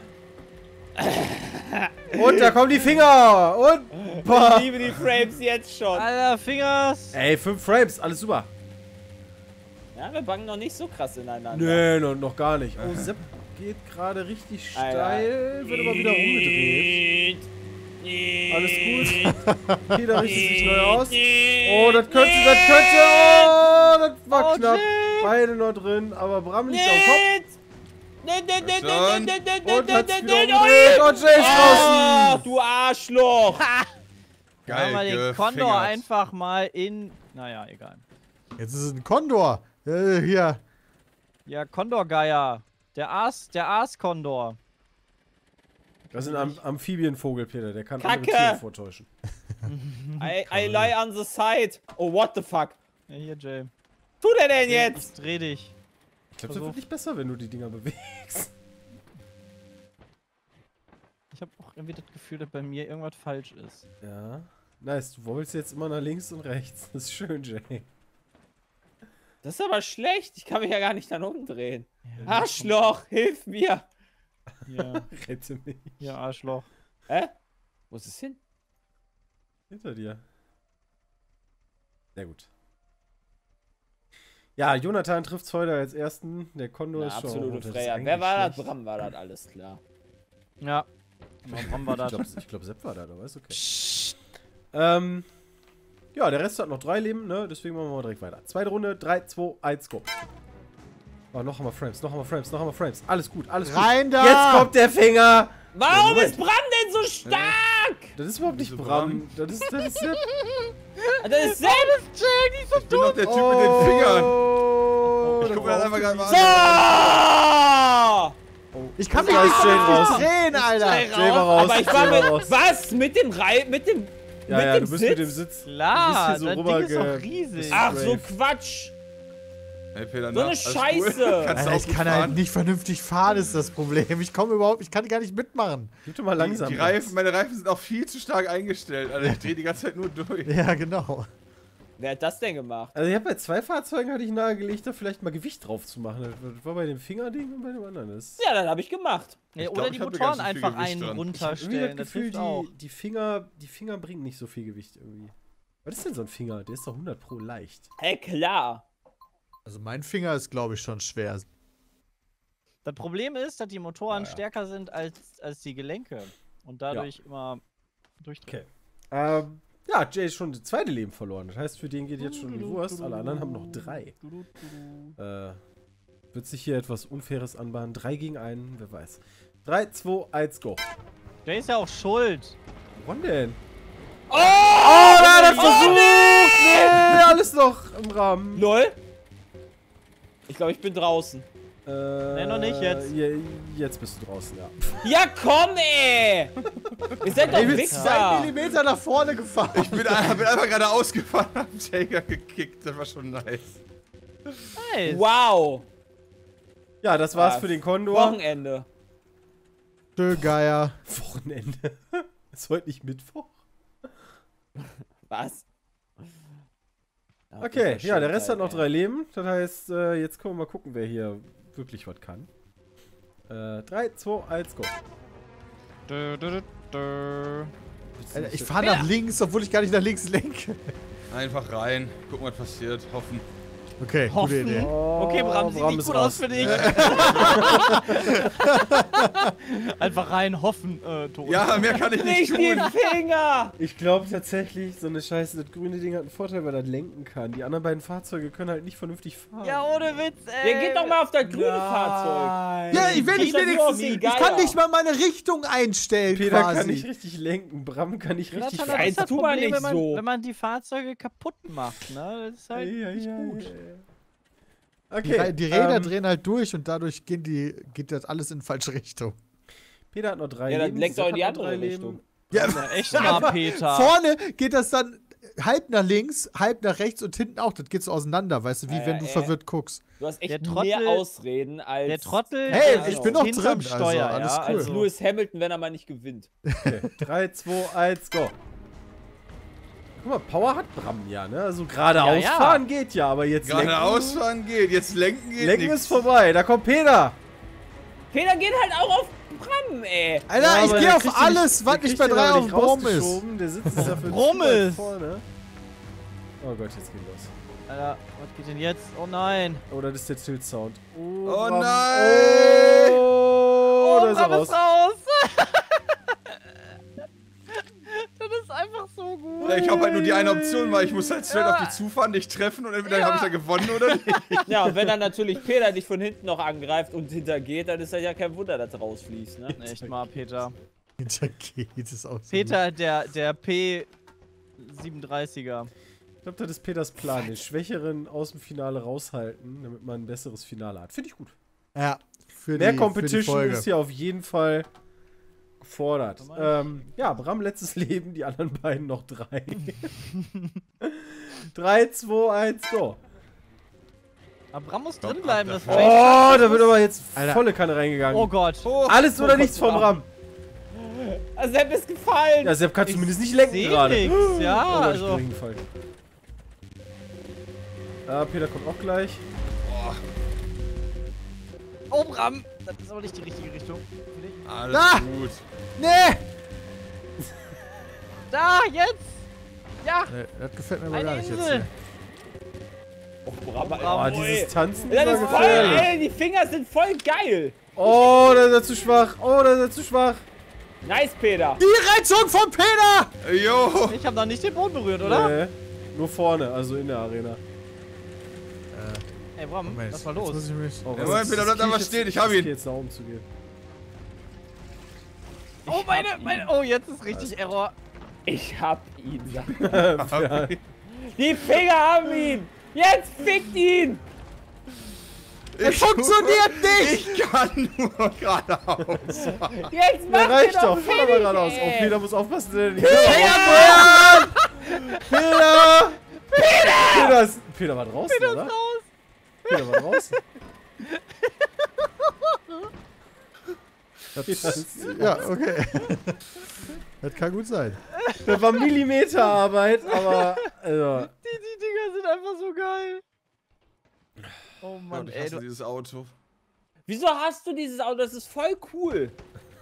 Und da kommen die Finger. Und. Ich liebe die Frames jetzt schon. Alter, Fingers! Ey, fünf Frames, alles super. Ja, wir bangen noch nicht so krass ineinander. Nee, noch, noch gar nicht. Oh, Sepp geht gerade richtig steil, wird aber wieder rumgedreht. Alles gut. Peter richtet sich neu aus. Oh, das könnte, das könnte. Oh, das war Oh, knapp. Jay. Beide noch drin, aber Bram liegt am Kopf. Und hat's wieder umgedreht. Und Jay ist Ah, draußen. du Arschloch! Dann haben wir den gefingert. Kondor einfach mal in... Naja, egal. Jetzt ist es ein Kondor. Äh, hier. Ja, Kondorgeier. Der Aas, der Aas-Kondor. Das ist ein Am Amphibienvogel, Peter. Der kann Kacke. andere Tiere vortäuschen. I, I lie on the side. Oh, what the fuck? Ja, hier, Jay. Tut er denn jetzt? Ich dreh dich. Ich glaube, das Versuch. wird nicht besser, wenn du die Dinger bewegst. Ich habe auch irgendwie das Gefühl, dass bei mir irgendwas falsch ist. Ja. Nice, du wolltest jetzt immer nach links und rechts. Das ist schön, Jay. Das ist aber schlecht. Ich kann mich ja gar nicht dann umdrehen. Ja, Arschloch, hilf mir. Ja, Rette mich. ja, Arschloch. Hä? Wo ist es hin? Hinter dir. Sehr gut. Ja, Jonathan trifft's heute als ersten. Der Kondor Na, ist schon. absolute das ist Freier. eigentlich Wer war das? schlecht. Bram war das, alles klar. Ja. Warum war Ich das? glaube, ich glaub, Sepp war da, aber ist okay. Ähm. Ja, der Rest hat noch drei Leben, ne? Deswegen machen wir mal direkt weiter. Zweite Runde, drei, zwei, eins, go. Oh, noch einmal Frames, noch einmal Frames, noch einmal Frames. Alles gut, alles gut. Rein da! Jetzt kommt der Finger! Warum Moment. ist Bram denn so stark? Das ist überhaupt nicht Wieso Bram. Bram? Das ist, das ist Sepp. Das ist selbst. Ich bin doch der Typ mit den Fingern. Oh, Ich guck mir das einfach gerade mal an. So! Ich kann Das mich nicht reißt Jay raus. so drehen, Alter. Jay war raus. Aber ich Jay war mit. raus. Was? Mit dem Rei. Mit dem. Ja, mit ja, dem du bist Sitz? mit dem Sitz. Klar, Du bist hier so das Ding ist doch rüberge- riesig. Ach so, Brave. Quatsch. Hey, Peter, So eine alles Scheiße. Cool? Kannst du Alter, auch ich gut kann fahren? halt nicht vernünftig fahren, ist das Problem. Ich komme überhaupt, ich kann gar nicht mitmachen. Gib doch mal langsam. Die, die Reifen, meine Reifen sind auch viel zu stark eingestellt. Also ich drehe die ganze Zeit nur durch. Ja, genau. Wer hat das denn gemacht? Also ich habe bei zwei Fahrzeugen hatte ich nahegelegt, da vielleicht mal Gewicht drauf zu machen. Das war bei dem Fingerding und bei dem anderen. Das Ja, das habe ich gemacht. Ja, Ich oder glaub, die ich hab mir Motoren ganz schön viel einfach Gewicht einen dran. irgendwie runterstellen. das Das Gefühl, hilft auch. die, die, Finger, die Finger bringen nicht so viel Gewicht irgendwie. Was ist denn so ein Finger? Der ist doch hundert pro leicht. Hey, klar. Also mein Finger ist, glaube ich, schon schwer. Das Problem ist, dass die Motoren Ja, ja. stärker sind als, als die Gelenke. Und dadurch immer durchdrehen. Okay. Ähm, ja, Jay ist schon das zweite Leben verloren. Das heißt, für den geht jetzt schon die Wurst. Alle anderen haben noch drei. Äh, wird sich hier etwas Unfaires anbahnen. Drei gegen einen, wer weiß. Drei, zwei, eins, go. Der ist ja auch schuld. Wann denn? Oh! Oh, da hat er versucht! Nee, alles noch im Rahmen. Lol. Ich glaube, ich bin draußen. Äh, Nee, noch nicht, jetzt. Je, jetzt bist du draußen, ja. Ja, komm, ey! Ihr seid doch Ich bin zwei Wichser! Millimeter nach vorne gefahren. Ich bin, ein- bin einfach gerade ausgefahren und hab Jäger gekickt. Das war schon nice. Nice. Wow! Ja, das war's Ah, für den Kondor. Wochenende. Dö, Geier. Wochenende. Ist heute nicht Mittwoch? Was? Okay, ja, der Rest hat noch Ey. drei Leben. Das heißt, äh, jetzt können wir mal gucken, wer hier wirklich was kann. Äh, drei, zwei, eins, go. Dö, dö, dö, dö. Alter, ich fahre nach links, obwohl ich gar nicht nach links lenke. Einfach rein, gucken, was passiert, hoffen. Okay, gute Hoffen. Idee. Okay, Bram, sieht Bram nicht ist gut raus. aus für dich. Einfach rein, hoffen, äh, tot. Ja, mehr kann ich nicht Nicht die tun. Finger! Ich glaube tatsächlich, so eine Scheiße, das grüne Ding hat einen Vorteil, weil das lenken kann. Die anderen beiden Fahrzeuge können halt nicht vernünftig fahren. Ja, ohne Witz, ey. Der geht doch mal auf das grüne Fahrzeug. Nein. Ja, ich will Ich nicht find's wenigstens. viel Ich geiler. kann nicht mal meine Richtung einstellen, Peter quasi. kann nicht richtig lenken, Bram kann nicht richtig Das, fahren. das Jetzt ist das tu mal Problem, nicht wenn man, so. wenn man die Fahrzeuge kaputt macht, ne? Das ist halt Ja, nicht ja, gut. ja. Die, Okay, Re- die Räder ähm, drehen halt durch und dadurch gehen die, geht das alles in falsche Richtung. Peter hat noch drei Ja, dann Leben. lenkt Sepp auch in die hat noch andere drei Richtung. Leben. Ja, Echt mal, Peter. vorne geht das dann halb nach links, halb nach rechts und hinten auch. Das geht so auseinander, weißt du, wie Ja, wenn du ja, verwirrt guckst. Du hast echt Der Trottel- mehr Ausreden als, Der Trottel. Hey, der ich ist bin noch hinterm drin, also Steuer, alles ja, cool. als also- Lewis Hamilton, wenn er mal nicht gewinnt. Okay, drei, zwei, eins, go. Guck mal, Power hat Bram ja, ne? Also geradeaus Ja, ja. fahren geht ja, aber jetzt lenken, Geradeaus fahren geht, jetzt lenken geht lenken nix. ist vorbei. Da kommt Peter. Peter geht halt auch auf Bram, ey. Alter, Ja, ich aber gehe der auf kriegt den alles, nicht- was der nicht kriegt bei den drei aber auf nicht dem Baum ist. rausgeschoben. Der sitzt ist dafür Brumm zu weit ist. vorne. Oh Gott, jetzt geht los. Alter, was geht denn jetzt? Oh nein. Oh, das ist der Tilt-Sound. Oh, Oh Bram. nein! Oh, da ist er Bram raus. ist raus. Das ist einfach so gut. Ja, ich habe halt nur die eine Option, weil ich muss halt straight auf die zufahren, dich treffen und entweder Ja. habe ich da gewonnen oder nicht. Ja, und wenn dann natürlich Peter dich von hinten noch angreift und hintergeht, dann ist das ja kein Wunder, dass er rausfließt, ne? Echt mal, Peter. Hinter geht es auch so. Peter, der, der P siebenunddreißiger. Ich glaube, das ist Peters Plan. Den Schwächeren aus dem Finale raushalten, damit man ein besseres Finale hat. Finde ich gut. Ja, für Mehr die, Competition für die Folge. ist hier auf jeden Fall gefordert. Ähm, ja, Bram letztes Leben, die anderen beiden noch drei. drei, zwei, eins, go. Aber Bram muss Komm, drin bleiben. ab Das dafür. Oh, da wird aber jetzt Alter. volle Kanne reingegangen. Oh Gott. Alles oder Oh nichts Gott, vom Bram. Also, Sepp ist gefallen. Ja, Sepp kann Ich zumindest nicht lenken seh gerade. nix, ja, oh, Gott, ich also- bin hingefallen. Ah, Peter kommt auch gleich. Oh, Bram. Das ist aber nicht die richtige Richtung. Finde ich. Alles Ah! gut. Nee! Da, jetzt. Ja. Nee, das gefällt mir aber Eine gar nicht jetzt. Insel. hier. Oh, Bram, Oh, Bram, dieses Tanzen Das ist ist immer voll, gefährlich. ey, die Finger sind voll geil. Oh, da ist er zu schwach. Oh, da ist er zu schwach. Nice, Peter. Die Rettung von Peter! Jo! Ich habe noch nicht den Boden berührt, oder? Nee, nur vorne, also in der Arena. Ey, Bram, Moment, was war jetzt los? muss ich mich... Oh, Ja, Moment, Peter, bleib riskiere einfach jetzt- stehen, ich hab ihn. riskiere jetzt nach oben zu gehen. Oh, meine, meine. Oh, jetzt ist richtig Error. Ich hab ihn. Ja, Die Finger haben ihn. Jetzt fickt ihn. Es funktioniert nicht! Ich kann nur geradeaus. Jetzt der macht reicht ihr doch, doch fahr doch mal fertig, geradeaus. ey. Oh, Peter muss aufpassen, der nicht. Ja! Peter! Peter! Ist, Peter war draußen, Peter ist oder? raus. Peter war draußen. Peter ist, Ja, okay. Das kann gut sein. das war Millimeterarbeit, aber also, Die, die Dinger sind einfach so geil. Oh Gott, Mann, ich ey. hasse Du, dieses Auto. Wieso hast du dieses Auto? Das ist voll cool.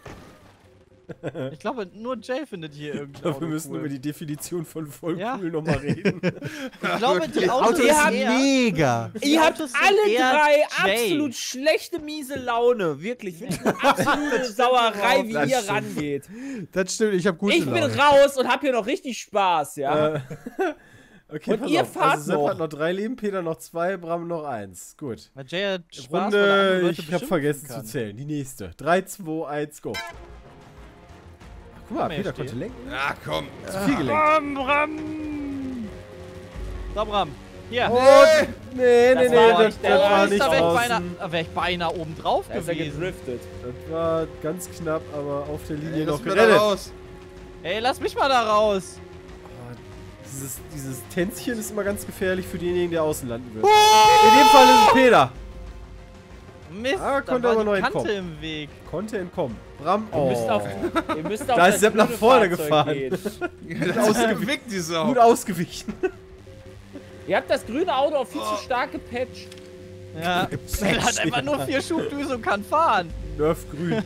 ich glaube, nur Jay findet hier ich irgendwie. glaube, wir müssen über die Definition von voll Ja. cool nochmal reden. Ich glaube, die Autos Auto ihr ist habt- eher, mega. die Ihr habt Autos sind alle eher drei Jay. absolut schlechte, miese Laune. Wirklich. Wirklich eine absolute Sauerei, wie Das ihr stimmt. rangeht. Das stimmt, ich habe gute Ich bin Laune. raus und hab hier noch richtig Spaß, ja. Äh, okay, Und pass ihr auf. fahrt also Sepp noch. hat noch drei Leben, Peter noch zwei, Bram noch eins. Gut. Weil Jay hat Spaß, weil er andere Runde, Leute ich habe beschimpfen vergessen kann. zu zählen. Die nächste. drei, zwei, eins, go. Ach, guck mal, Mehr Peter steht. konnte lenken. Ja, komm. Zu viel gelenkt. Bram, Bram. So, Bram. Hier. Und, nee, nee, Das nee, war das, nicht der das war Reis, nicht da wäre ich, außen. beinahe- da wär ich beinahe oben drauf Da ist er gewesen. gedriftet. Das war ganz knapp, aber auf der Linie Ey, noch lass mich da gerettet. raus. Ey, lass mich mal da raus. Oh, dieses, dieses Tänzchen ist immer ganz gefährlich für denjenigen, der außen landen will. In dem Fall ist es Peter. Mist, Ah, da konnte war aber die noch Kante entkommen. im Weg. Konnte entkommen. Bram, Ihr oh. müsst auf, ihr müsst auf Da das ist Sepp nach grüne vorne Fahrzeug gefahren. gehen. Das ist gewickt, die Sau. Gut ausgewichen. Ihr habt das grüne Auto auch viel zu stark gepatcht. Ja, er hat einfach nur vier Schubdüse und kann fahren. Nerf grün.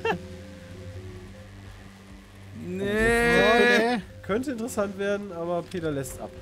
Nee. Nee. Könnte interessant werden, aber Peter lässt ab.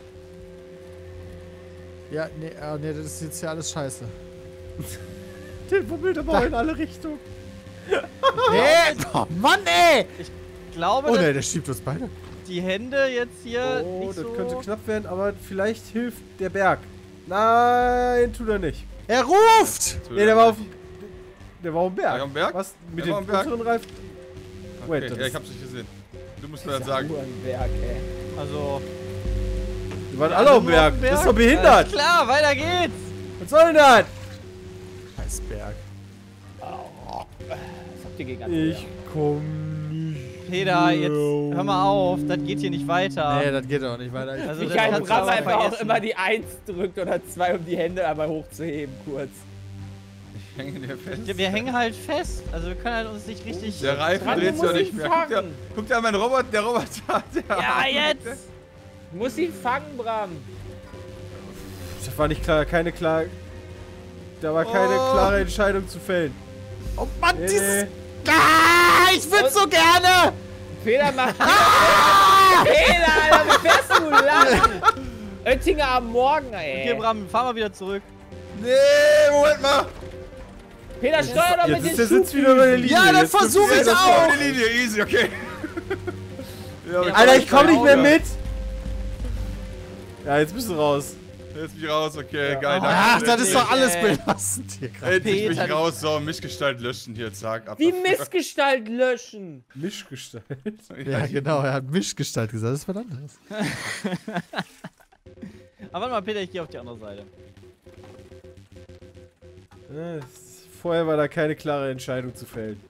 Ja, nee, ah, nee, das ist jetzt ja alles scheiße. Den wummelt aber auch in alle Richtungen. Nee, oh Mann, ey! Ich glaube, Oh dass ne, der schiebt uns beide. die Hände jetzt hier Oh, nicht das so... könnte knapp werden, aber vielleicht hilft der Berg. Nein, tut er nicht. Er ruft! Nee, der war auf, der war auf dem Berg. War er auf dem Berg? Was? Mit Der war den auf dem Berg? unteren Reifen? Okay, Wait, das ja, ich ist- hab's nicht gesehen. Du musst mir das sagen. Nur ein Berg, ey. Also... Die waren alle auf dem nur Berg. Das ist doch behindert. Alles klar, weiter geht's. Was soll denn das? Scheiß Berg. Was habt ihr gegen andere? Ich komm nicht. Peter, jetzt hör mal auf. Das geht hier nicht weiter. Nee, das geht auch nicht weiter. Also, Ich das kann kannst du Bram aber einfach auch vergessen. immer die eins drückt oder zwei, um die Hände einmal hochzuheben, kurz. Ich hänge dir fest. Ja, wir hängen halt fest. Also wir können halt uns nicht richtig... Der Reifen Mann, dreht du sich ja musst nicht ihn mehr. Guck dir, fangen. guck dir mein Roboter, der Roboter, der Ja, jetzt! Du musst ihn fangen, Bram. Das war nicht klar, keine klar. Da war keine Oh. klare Entscheidung zu fällen. Oh Mann, Nee, dieses... nee. Ah, ich würd so gerne! Peter macht... Peter, Alter, wie fährst du lang? Oettinger am Morgen, ey. Okay, Bram, fahr mal wieder zurück. Nee, Moment mal. Peter, steuer doch mit Jetzt den ist der Sitz wieder über der Linie. Ja, dann Jetzt versuch dürfen wir ich das auch. mal- Die Linie, easy, okay. Ja, Ja, Alter, ich komm nicht mehr Ja. mit. Ja, jetzt bist du raus. Jetzt bin ich raus, okay, Ja. geil, danke. Ach, das ist doch alles Ey. belastend hier gerade. Endlich bin ich Peter, raus, so, Mischgestalt löschen hier, zack. Ab Wie dafür. Missgestalt löschen. Mischgestalt. Ja, genau, er hat Mischgestalt gesagt, das ist was anderes. Aber warte mal, Peter, ich gehe auf die andere Seite. Ja, es- Vorher war da keine klare Entscheidung zu fällen.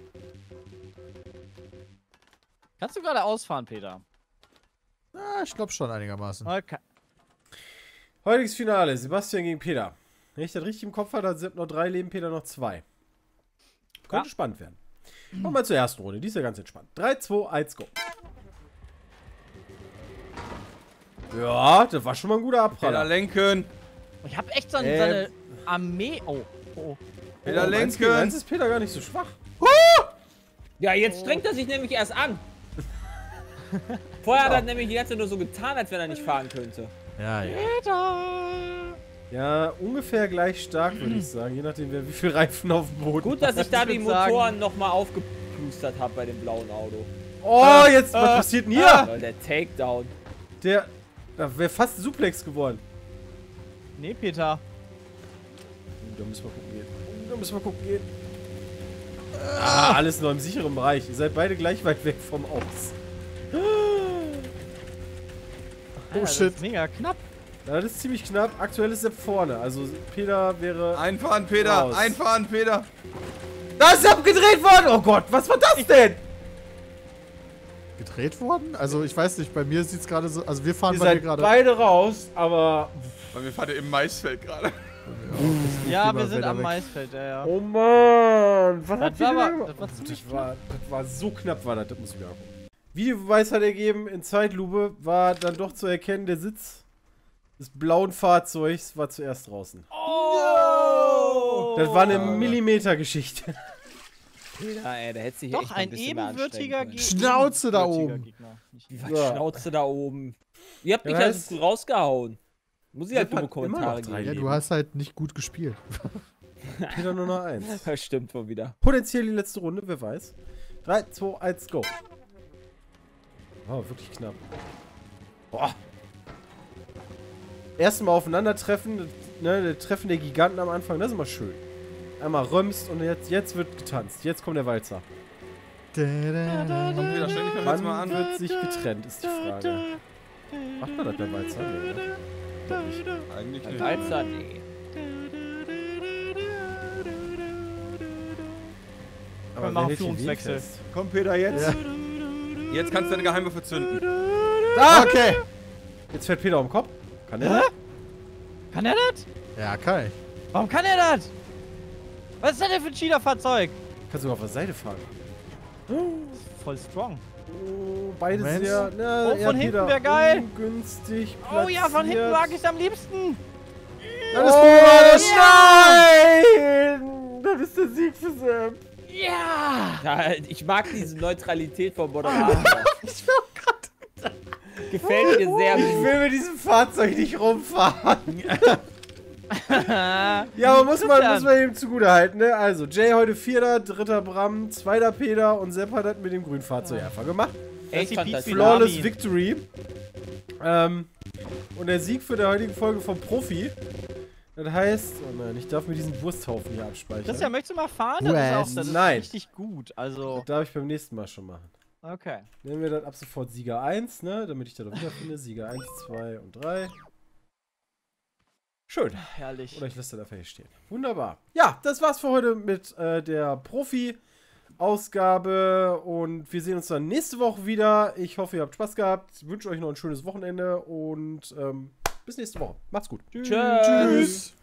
Kannst du gerade ausfahren, Peter? Ah, ich glaube schon einigermaßen. Okay. Heutiges Finale, Sebastian gegen Peter. Wenn ich das richtig im Kopf hatte, hat Sepp noch drei Leben, Peter noch zwei. Könnte Ja. spannend werden. Kommen wir mal zur ersten Runde, die ist ja ganz entspannt. drei, zwei, eins, go. Ja, das war schon mal ein guter Peter Abpraller. lenken. Ich habe echt so eine, Ähm. so eine Armee... Oh, oh. Peter Oh, eins gegen lenken. eins ist Peter gar nicht so schwach. Ja, jetzt strengt er sich nämlich erst an. Vorher hat er nämlich die ganze Zeit nur so getan, als wenn er nicht fahren könnte. Ja, ja. Peter! Ja, ungefähr gleich stark, würde ich sagen. Je nachdem, wer wie viel Reifen auf dem Boden Gut, dass ich da die würd sagen- Motoren nochmal aufgeplustert habe bei dem blauen Auto. Oh, jetzt, was äh, passiert denn hier? Weil der Takedown. Der, da wäre fast ein Suplex geworden. Nee, Peter. Da müssen wir gucken gehen. Da müssen wir gucken gehen. Ah, alles noch im sicheren Bereich. Ihr seid beide gleich weit weg vom Aus. Alter, das shit. ist mega knapp. Ja, das ist ziemlich knapp. Aktuell ist er vorne. Also Peter wäre... Einfahren, Peter, Raus. einfahren, Peter. Da ist abgedreht worden! Oh Gott, was war das denn? Gedreht worden? Also ich weiß nicht, bei mir sieht es gerade so... Also wir fahren Ihr bei mir seid gerade... beide raus, aber... Bei mir fährt er im Maisfeld gerade. Ja, lieber wir sind wieder am weg. Maisfeld, ja, ja. Oh Mann! Was Das habt ihr war denn aber- gemacht? das war ziemlich das, war, das war so knapp, war das. Das muss ich mir angucken. Videobeweis hat ergeben, in Zeitlupe war dann doch zu erkennen, der Sitz des blauen Fahrzeugs war zuerst draußen. Oh! Das war eine Oh. Millimeter-Geschichte. Peter, ey, der hätte sich Doch, echt ein bisschen mehr ebenwürdiger anstrengen Gegner. Schnauze da Ebenbürtiger oben. Gegner. Nicht- können. Wie Ja. weit Schnauze da oben? Ihr habt mich Ja, ja heißt- so früh rausgehauen. Muss ich halt Sepp dumme hat immer Kommentare noch drei geben. Ja, du hast halt nicht gut gespielt. Peter nur noch eins. Das stimmt wohl wieder. Potenziell die letzte Runde, wer weiß. drei, zwei, eins, go. Oh, wirklich knapp. Boah. Erstmal aufeinandertreffen, ne, das Treffen der Giganten am Anfang, das ist immer schön. Einmal römst und jetzt, jetzt wird getanzt. Jetzt kommt der Walzer. Kommt wieder ständig beim letzten Mal Wann an. wird sich getrennt, ist die Frage. Macht man das der Walzer? Nee, ne? glaub ich. Eigentlich nicht. Alter, nee. Aber Wir machen wer hält den Führungswechsel. Weg fest? Komm, Peter, jetzt. Ja. Jetzt kannst du deine Geheimwaffe zünden. Da! Okay. Jetzt fährt Peter um den Kopf. Kann der? Kann er das? Ja, kann ich. Warum kann er das? Was ist das denn für ein Cheater-Fahrzeug? Kann sogar auf der Seite fahren. Voll strong. Oh, beide Moment. sehr. Na, Oh, er von hat hinten wieder wär geil. Ungünstig Oh ja, von hinten platziert. mag ich es am liebsten. Das ist Oh, oh, ja. nein! Das ist der Sieg für Sam. Ja. Ja, ich mag diese Neutralität vom Moderator. Ich will grad. Gefällt mir sehr Ich gut. will mit diesem Fahrzeug nicht rumfahren. ja, Ja, aber muss man, Christian. muss man ihm zugute halten, ne? Also, Jay heute Vierter, Dritter Bram, Zweiter Peter und Sepp hat das mit dem grünen Fahrzeug einfach gemacht. Echt die fantastisch. Pizza- Flawless Tsunami. Victory. Ähm, und der Sieg für die heutige Folge vom Profi. Das heißt, oh nein, ich darf mir diesen Wursthaufen hier abspeichern. Christian, möchtest du mal fahren? Das ist, auch, das ist Nein. richtig gut. Also, Das darf ich beim nächsten Mal schon machen. okay. Nennen wir dann ab sofort Sieger eins, ne? Damit ich das auch wiederfinde. Sieger eins, zwei und drei. Schön. Herrlich. Oder ich lasse das einfach hier stehen. Wunderbar. Ja, das war's für heute mit äh, der Profi-Ausgabe. Und wir sehen uns dann nächste Woche wieder. Ich hoffe, ihr habt Spaß gehabt. Ich wünsche euch noch ein schönes Wochenende und ähm, bis nächste Woche. Macht's gut. Tschüss. Tschüss.